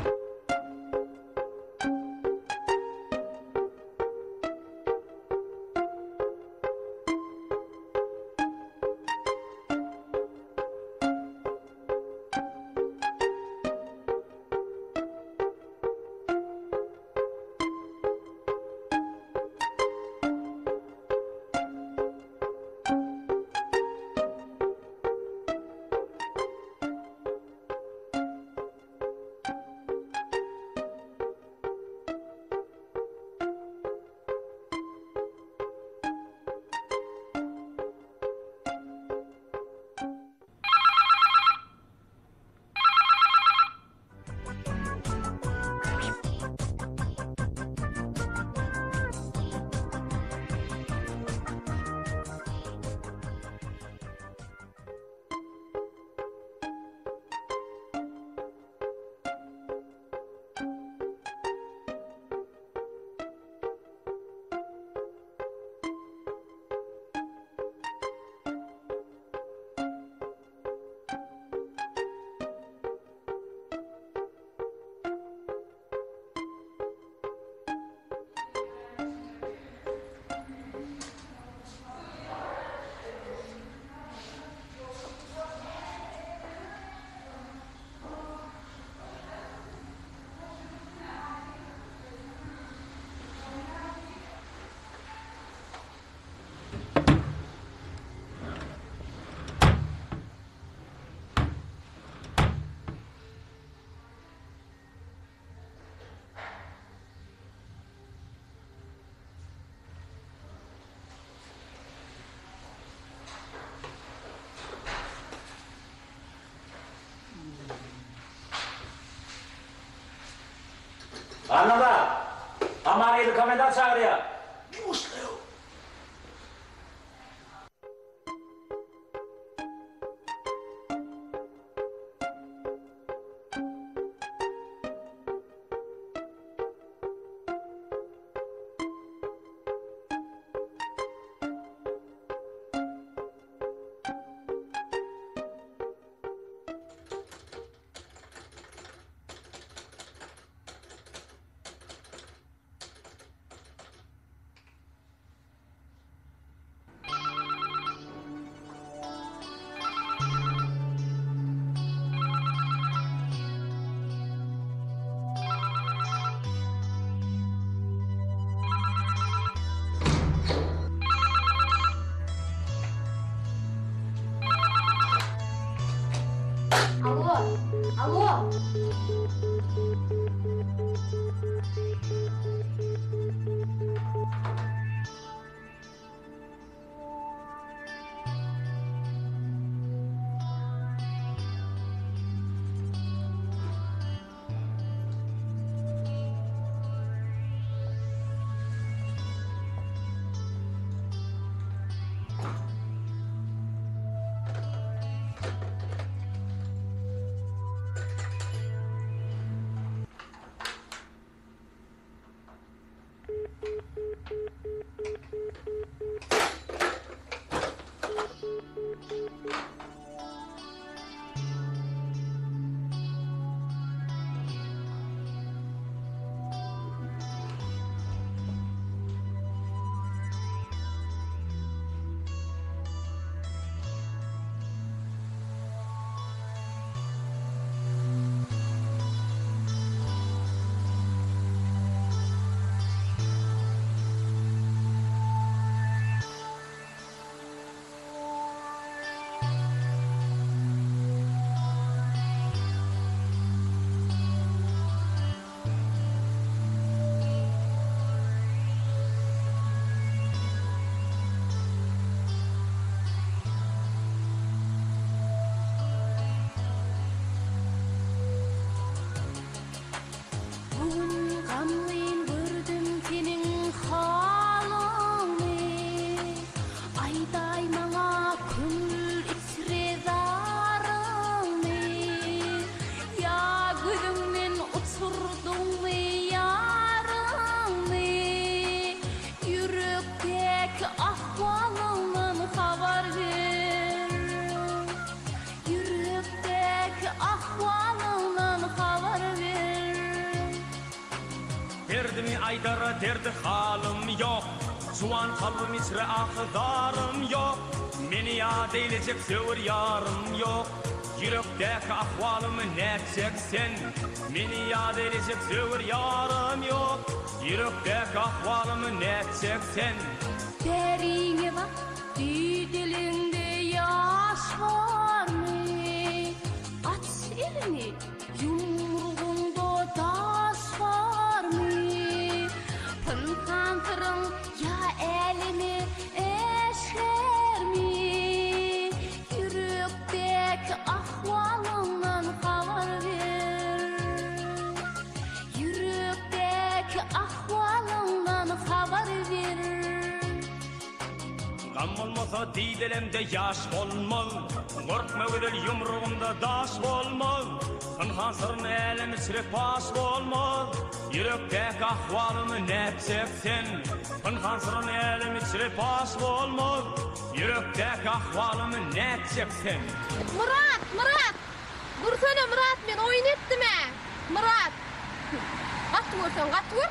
Anladın? Amanıydı komendant çağırıyor. Musluyor. Bugün gamlıyın gördüm senin halını. Ayday mana köngül içre zarını. Ya gözümden uçurdun mu yarını. Yürekteki ahvalından haber ver. Yürekteki ahvalından haber ver. Derdimi aydara derdi halim yok. Şu an kalbim içre ahdarım yok. Beni yad eylecek sevir yarım yok. Yürekteki ahvalımı ne çeksen. Beni yad eylecek sevir yarım yok. Yürekteki ahvalımı ne çeksen. Derine bak, dilinde yaş var mı? Aç elini, yumruğunda taş var mı? Pınkantırın ya elini eşler mi? Yürekteki ahvalından haber ver. Yürekteki ahvalından haber ver. Gam olmasa didelemde yaş olmaz. Korkma ödül yumruğumda daş olmaz. Pınhan sırrın elem içre paş olmaz. Yürekteki ahvalımı ne çeksen. Pınhan sırrın elem içre paş olmaz. Yürekteki ahvalımı ne çeksen. Murat! Dursana Murat, men oyun etdim he. Murat! Gat vursan, gat vur.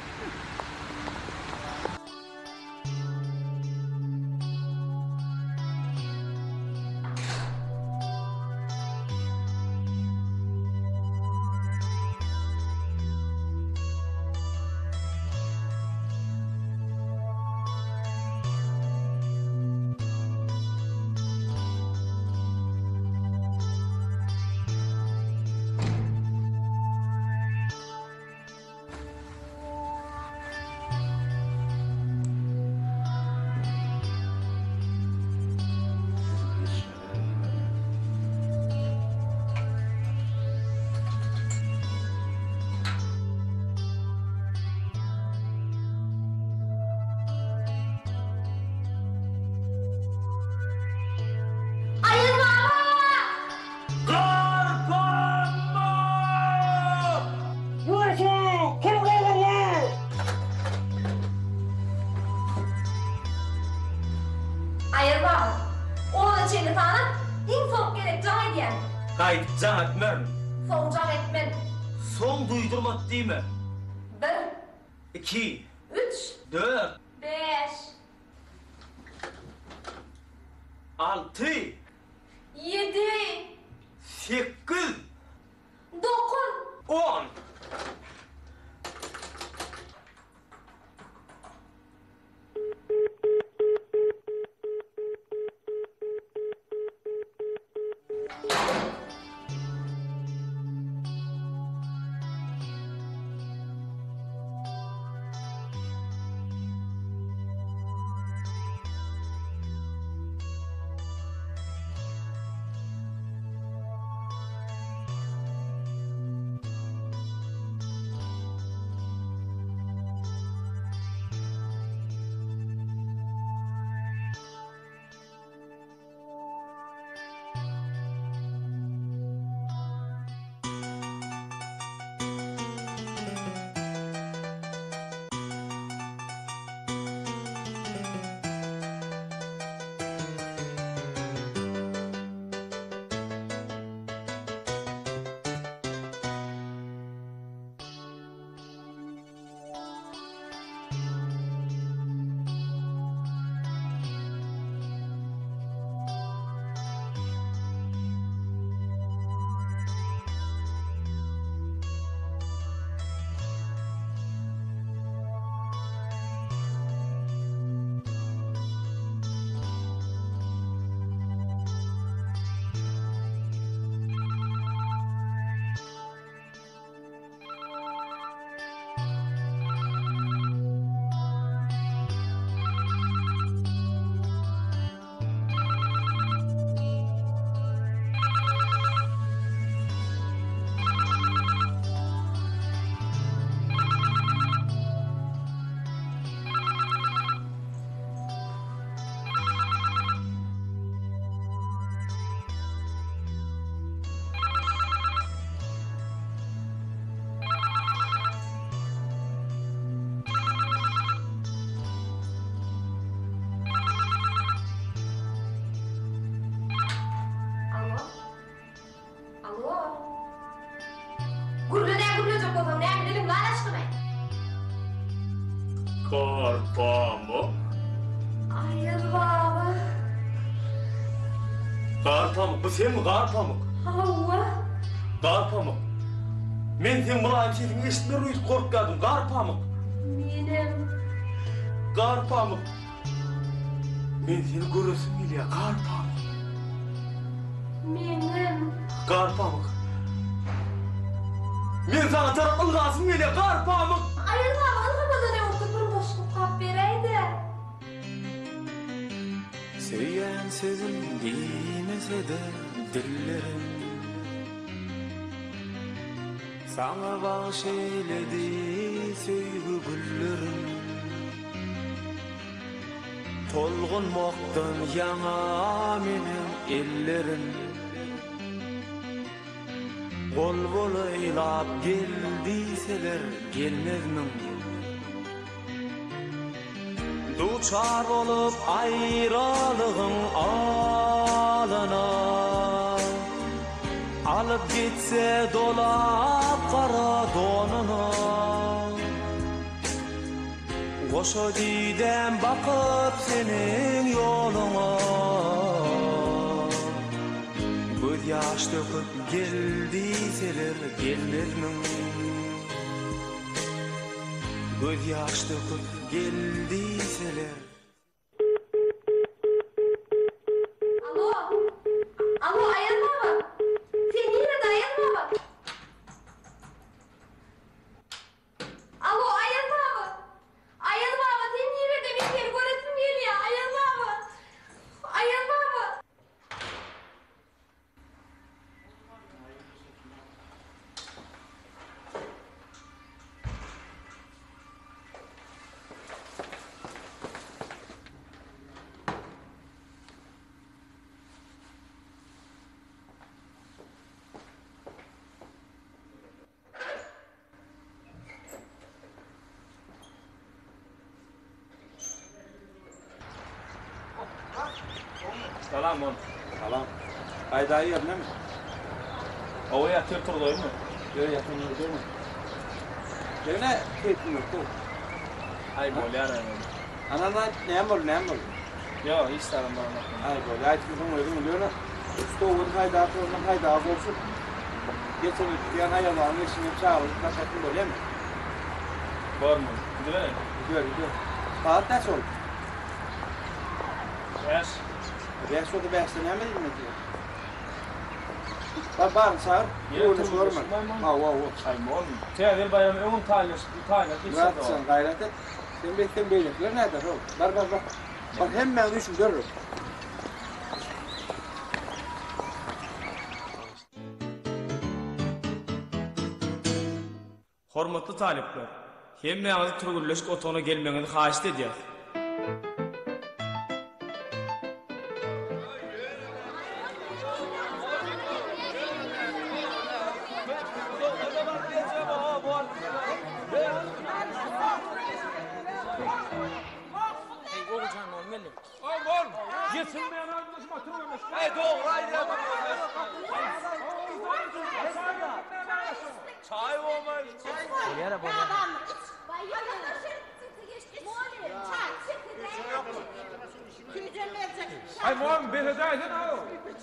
Gayet can etmer mi? Son can etmen. Son duydurmak değil mi? 1, 2, 3, 4, 5, 6, 7, 8, 9, 10. Gülüm alaşkımay. Karpamuk. Ayıl baba. Karpamuk, bu sen mi Karpamuk? Havva. Karpamuk. Men sen bulan sesini eşitler uyut korkkadım, Karpamuk. Menim. Karpamuk. Men seni görürsün geliyor, Karpamuk. Menim. Karpamuk. Men sana taraf ılgasın geliyor, Karpamuk. Ayıl baba, ılgamadan ne oldu? Bir boşluk kap vereydi. Söyleyen sözüm giymese de dillerim Sana bağış eyledi söygü güllerim Tolgun moktan yana menin ellerim Bol bol eylap geldiyseler gelmezmin Duçar olup ayrılığın alına Alıp gitse dolap kara donuna Koşa didem bakıp senin yoluna Göz yaş döküp geldiyseler gelmezmin Göz yaş döküp geldiyseler Alo. Alo Ayıl baba. Sen nerede Ayıl baba? Alo Ayıl baba. Ayıl baba sen nerede? Ben seni göresim geliyor Ayıl baba. Ayıl baba. Salam oğlum. Salam. Kaydayı yapma mı? O yatıyor turdoyu mu? Yok yapmıyor değil mi? Devne keyfim yok bu. Ay bol yani. Anana neyem var neyem var? Yo hiç sarım bana. Ay bol ayet mi bunu ödüm oluyor na. Stoğun hayda atıyorsun hayda olsun. Geçen diyen hayvanların işini çağırıp kaçaklı böyle mi? Var mı? Gidiver. Gidiyor gidiyor. Saat kaç oldu? 5. 5 oldu 5'te ne mi diyor? Var çağır. Burada sorma. Ha. Ay mol. Teyel bayramı ömün taylaş, Murat sen gayret et. Sen beklen beylikler nedir oğlum? Bak. Bak hemen düşün görürüm. Hormatly talipler. Hemmeňizi turgulleşik otona gelmeňizi haýyş edýär. Geçinmeyen arkadaşım oturmamış. Hey doğru haydi ya. Çay olmaz. Yere bana. Ay muam belediye'den al.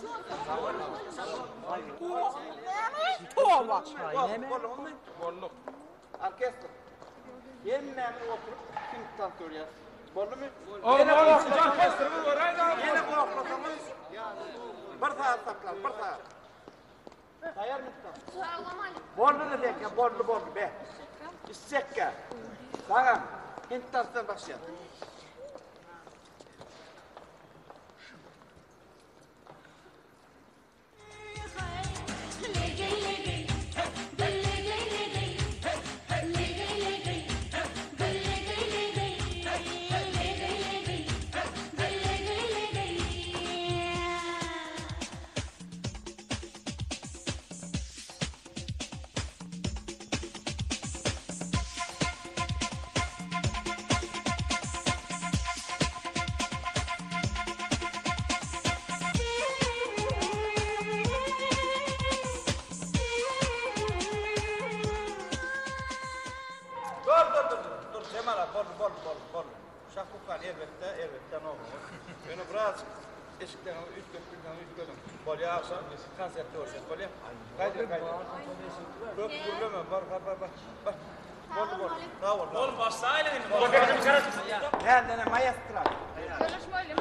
Tuğla. Bolluk. Orkestra. Yeniden oturup kim tutar ya? Bollu mu? Oğlum can kestirimin var haydi. Yine bu oklasamız. Bir saat saklar, bir saat. Hayır mı tutar? Bollu ne diyek ya? Bollu be. İstekka. Sana Hintar'dan başlayalım. Kemal bol. Şahukkan elbette ne olur. Beni biraz eşikten üç dördüm. Bol ya akşam konserte olsun. Bol ya. Kaydır. Çok gürleme var. Bol. Sağ ol. Oğlum başlayalım. Kendine maestra. Konuşma oğlum.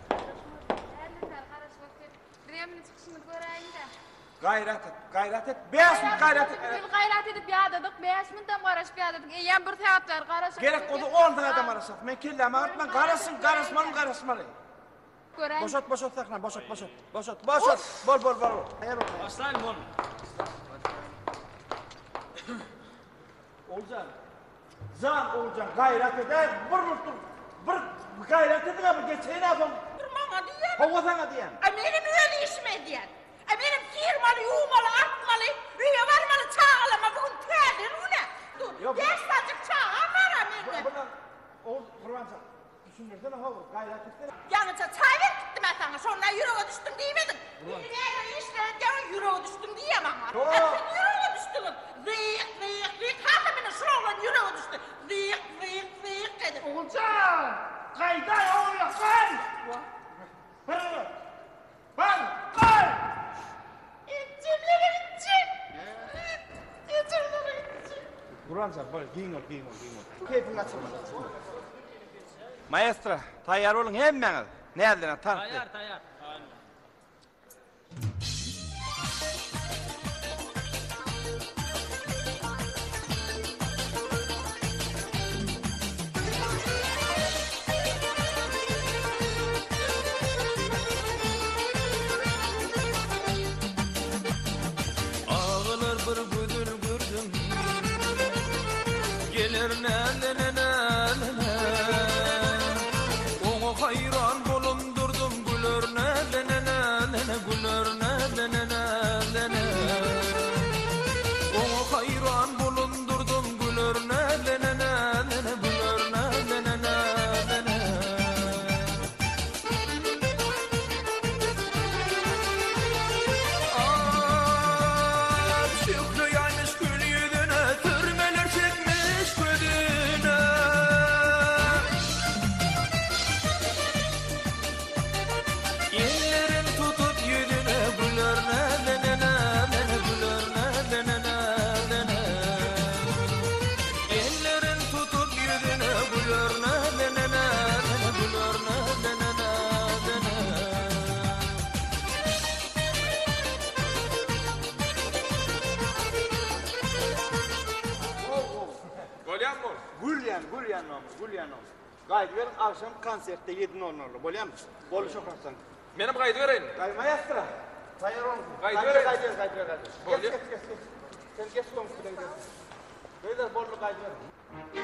Biremini çıkışını göreyim de. Gayret et. 5 minut gayret et. Biz gayret edip yağdadık, 5 minutdan karışıp yağdadık. Eğen bir saatler karışıp. Gerek oldu 10 tane adam arasın. Men kelleme artman karışmalı. Göreyim. Boşalt saklan, boşalt. Bol. Hayır ol. Başlayalım oğlum. Olcan gayret eder. Bir gayret edin abi geçeyim abi. Durmana diyen. Kovasana diyen. Benim öyle işime diyen. Benim firmalı, yuğmalı, artmalı, üye varmalı, çağlama, bugün terlir bu ne? Dur, yaşlacık çağlar amine. Oğuz, Kurbanca, düşünürsene havur, gayret etsene. Yanıca çay ver gittim ben sana, sonra yüreğe düştüm diyemedim. Nerede işler diyen yüreğe düştüm diyemem. Sen yüreğe düştün. Zıyık, hatta beni şuranla yüreğe düştü. Zıyık dedi. Olcan, kayda oğlum, kay! Kay! İçimleri. Kurbanca, böyle giyin ol. Keyfin kaçırma. Maestra, tayyar olun hemen. Nereden tanıttı? Tayyar. Ağlar bir güdül gördüm. Gelir ne. Ona hayran bulundurdum gülür ne. Gülür ne. Ona hayran bulundurdum gülür ne. Gülür ne. Şükrü yaymış gül yüzüne, türmeler çekmiş gözüne. Ellerim tutup yüzüne, gülür ne. Gülür ne. Ellerim tutup yüzüne, gülür ne. Gülür ne. Gülyan. Gayet verin akşam konserte 7:00'da. Bolyan mı? Bolu şokaktan. Benim kaydı vereyim. Maestra, tayyar olun. Kaydı verin. Gayet. Geç. Sen geç komşudan gel. Beyler bolu kaydı verin.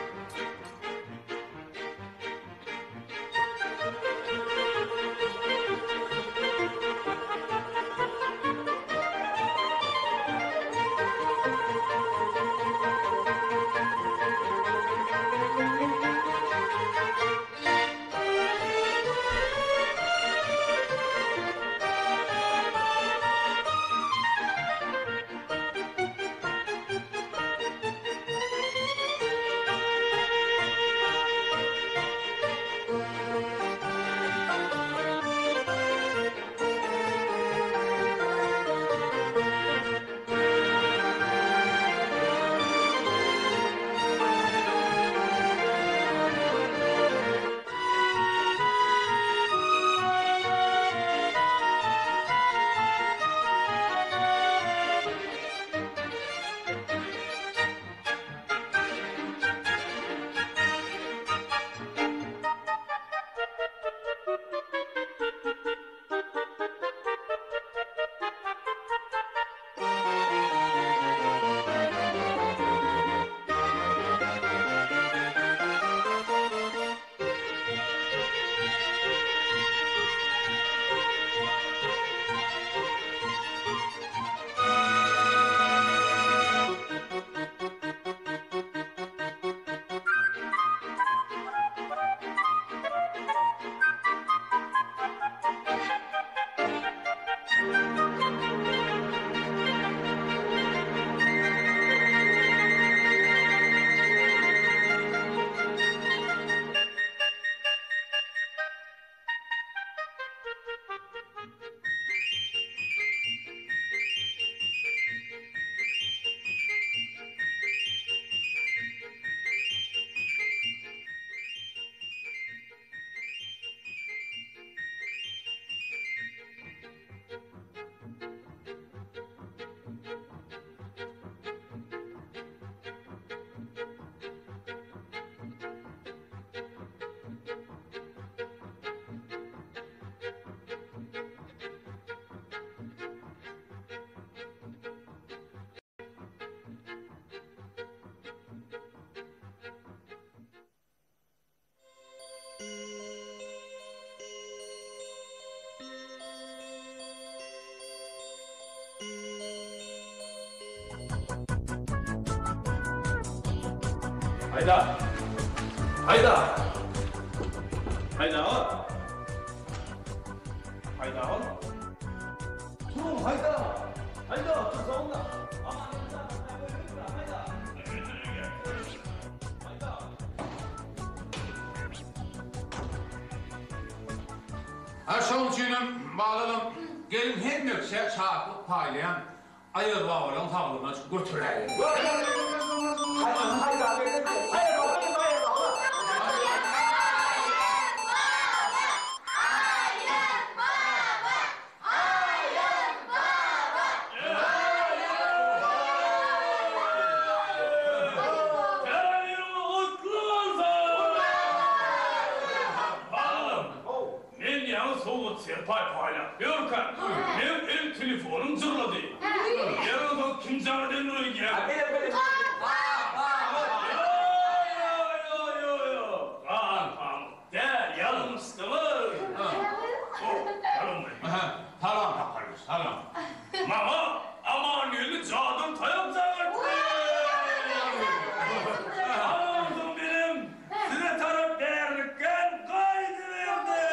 Hayda. Hayda. Hayda. Hayda. Dur hayda. Hayda. Dur sonunda. Aman hayda. Aşağı uçuyla bağlalım. Gelin hem yoksa çarpıp paylayan ayır bağırın tavlına götürelim. Görkan, benim elim telefonum zırladı. Yarın o kim zanneden oraya gel. Gel, yalın ıskılır. Talan takarız, talan. Mama, aman yolu cadım tayam zannettim. Anladım benim. Size taraf değerlikken kaydı verdi.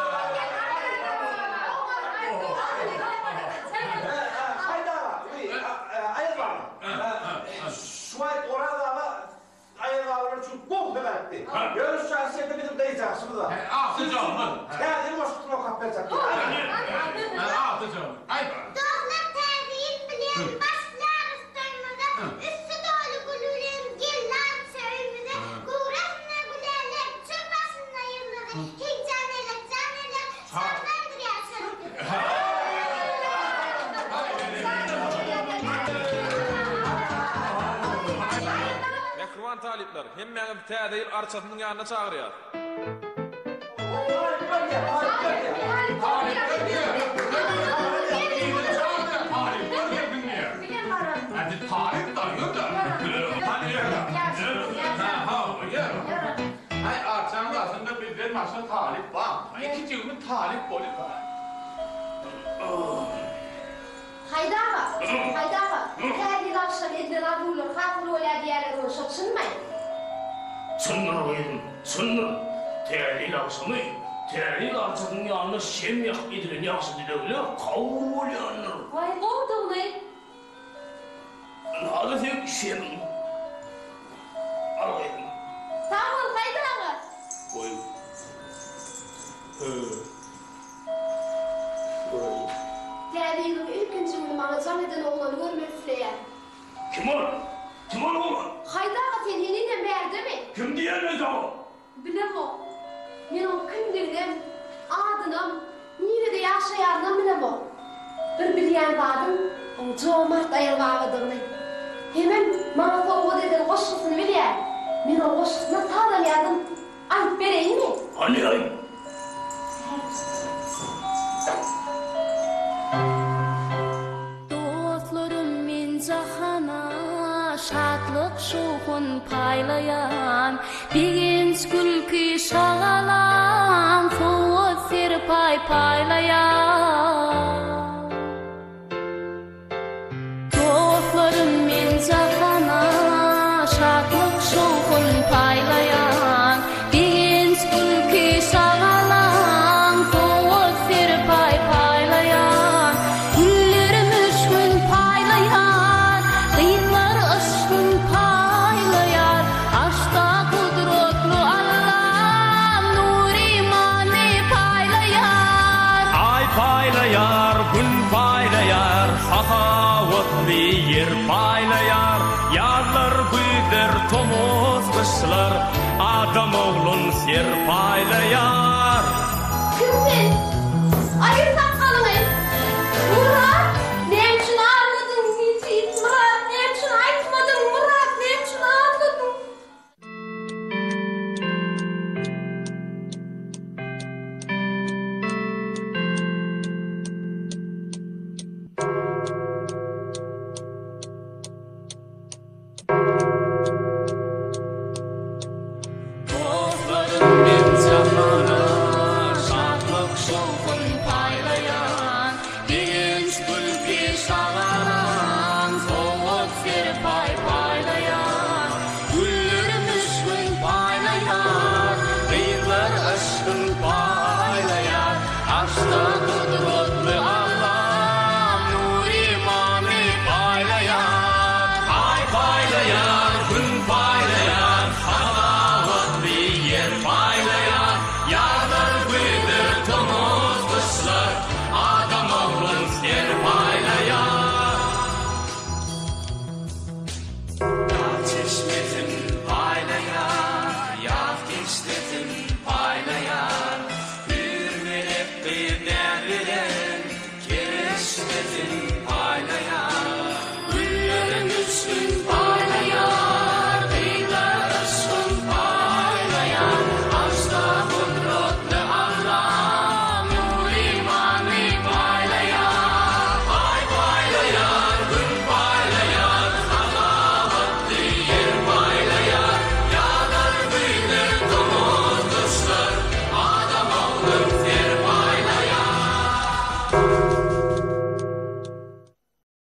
Şuayet orada ama ayırmalar için bom demekti. Görüş şahsiyette bizim dayıcaksınız da. Altı canım. Kendini boşlukla o kapıya çaktı. Altı canım. Haydi. Doğumlar terbiyin bilen başlar üstümüze, üstü dolu gülülerim giller sevimize, kuğrasına gülerler, çırpasına yılları, hiç caneler, sarlardır yaşarım. Mehriban talipler, hemmeni bir täze ýyl arçatynyň ýanyna çagyrýar. Hay arçanın aslında bizden başka talip var. İki cümle talip olup var. Hayda bak, hayda bak. Her yıl akşam edilen bulur, haklı öyle diğerler olsa çınmayın. Çınlar oydum, çınlar. Terlil akşamı, terlil arçatının yanına şem yak edilen yakşı dileğiyle kavul yanır. Vay oldu ne? Adı tek şem. Arayın. Tamam, hayda mı? Koy. Terliğinin ilk cümle bana zanneden oğlanı görmek isteyen. Kim ol? Kim ol oğlan? Hayda sen yeniden verdi mi? Kim diyen ne zaman? Bilem o. Men o kimdirdim, adınım, nerede yaşayanım bilem o. Bir bilyen vardım, o cömert ayırmağıdığını. Hemen bana soğuk eden koşkusunu bilyen. Men o koşkusuna sağlayadım. Ayıp vereyim mi? Hani ayıp? Dostlarım min jahana şatlık şuhun paylayan biginç gülki şagalan soğut serpay paylayan Dostlarım min jahana şatlık şuhun paylayan biginç gülki şagalan soğut serpay paylayan Güllerim üçün paylayan Kıyıklar ışkın paylayan Aşta kudrotlu Allah Nur imani paylayan Ay paylayar, gün paylayar, sahavatlı yer paylayar. Yarlar güder, tomuz kışlar, adam oğlun ser paylayar. Kimsin? Ayırsan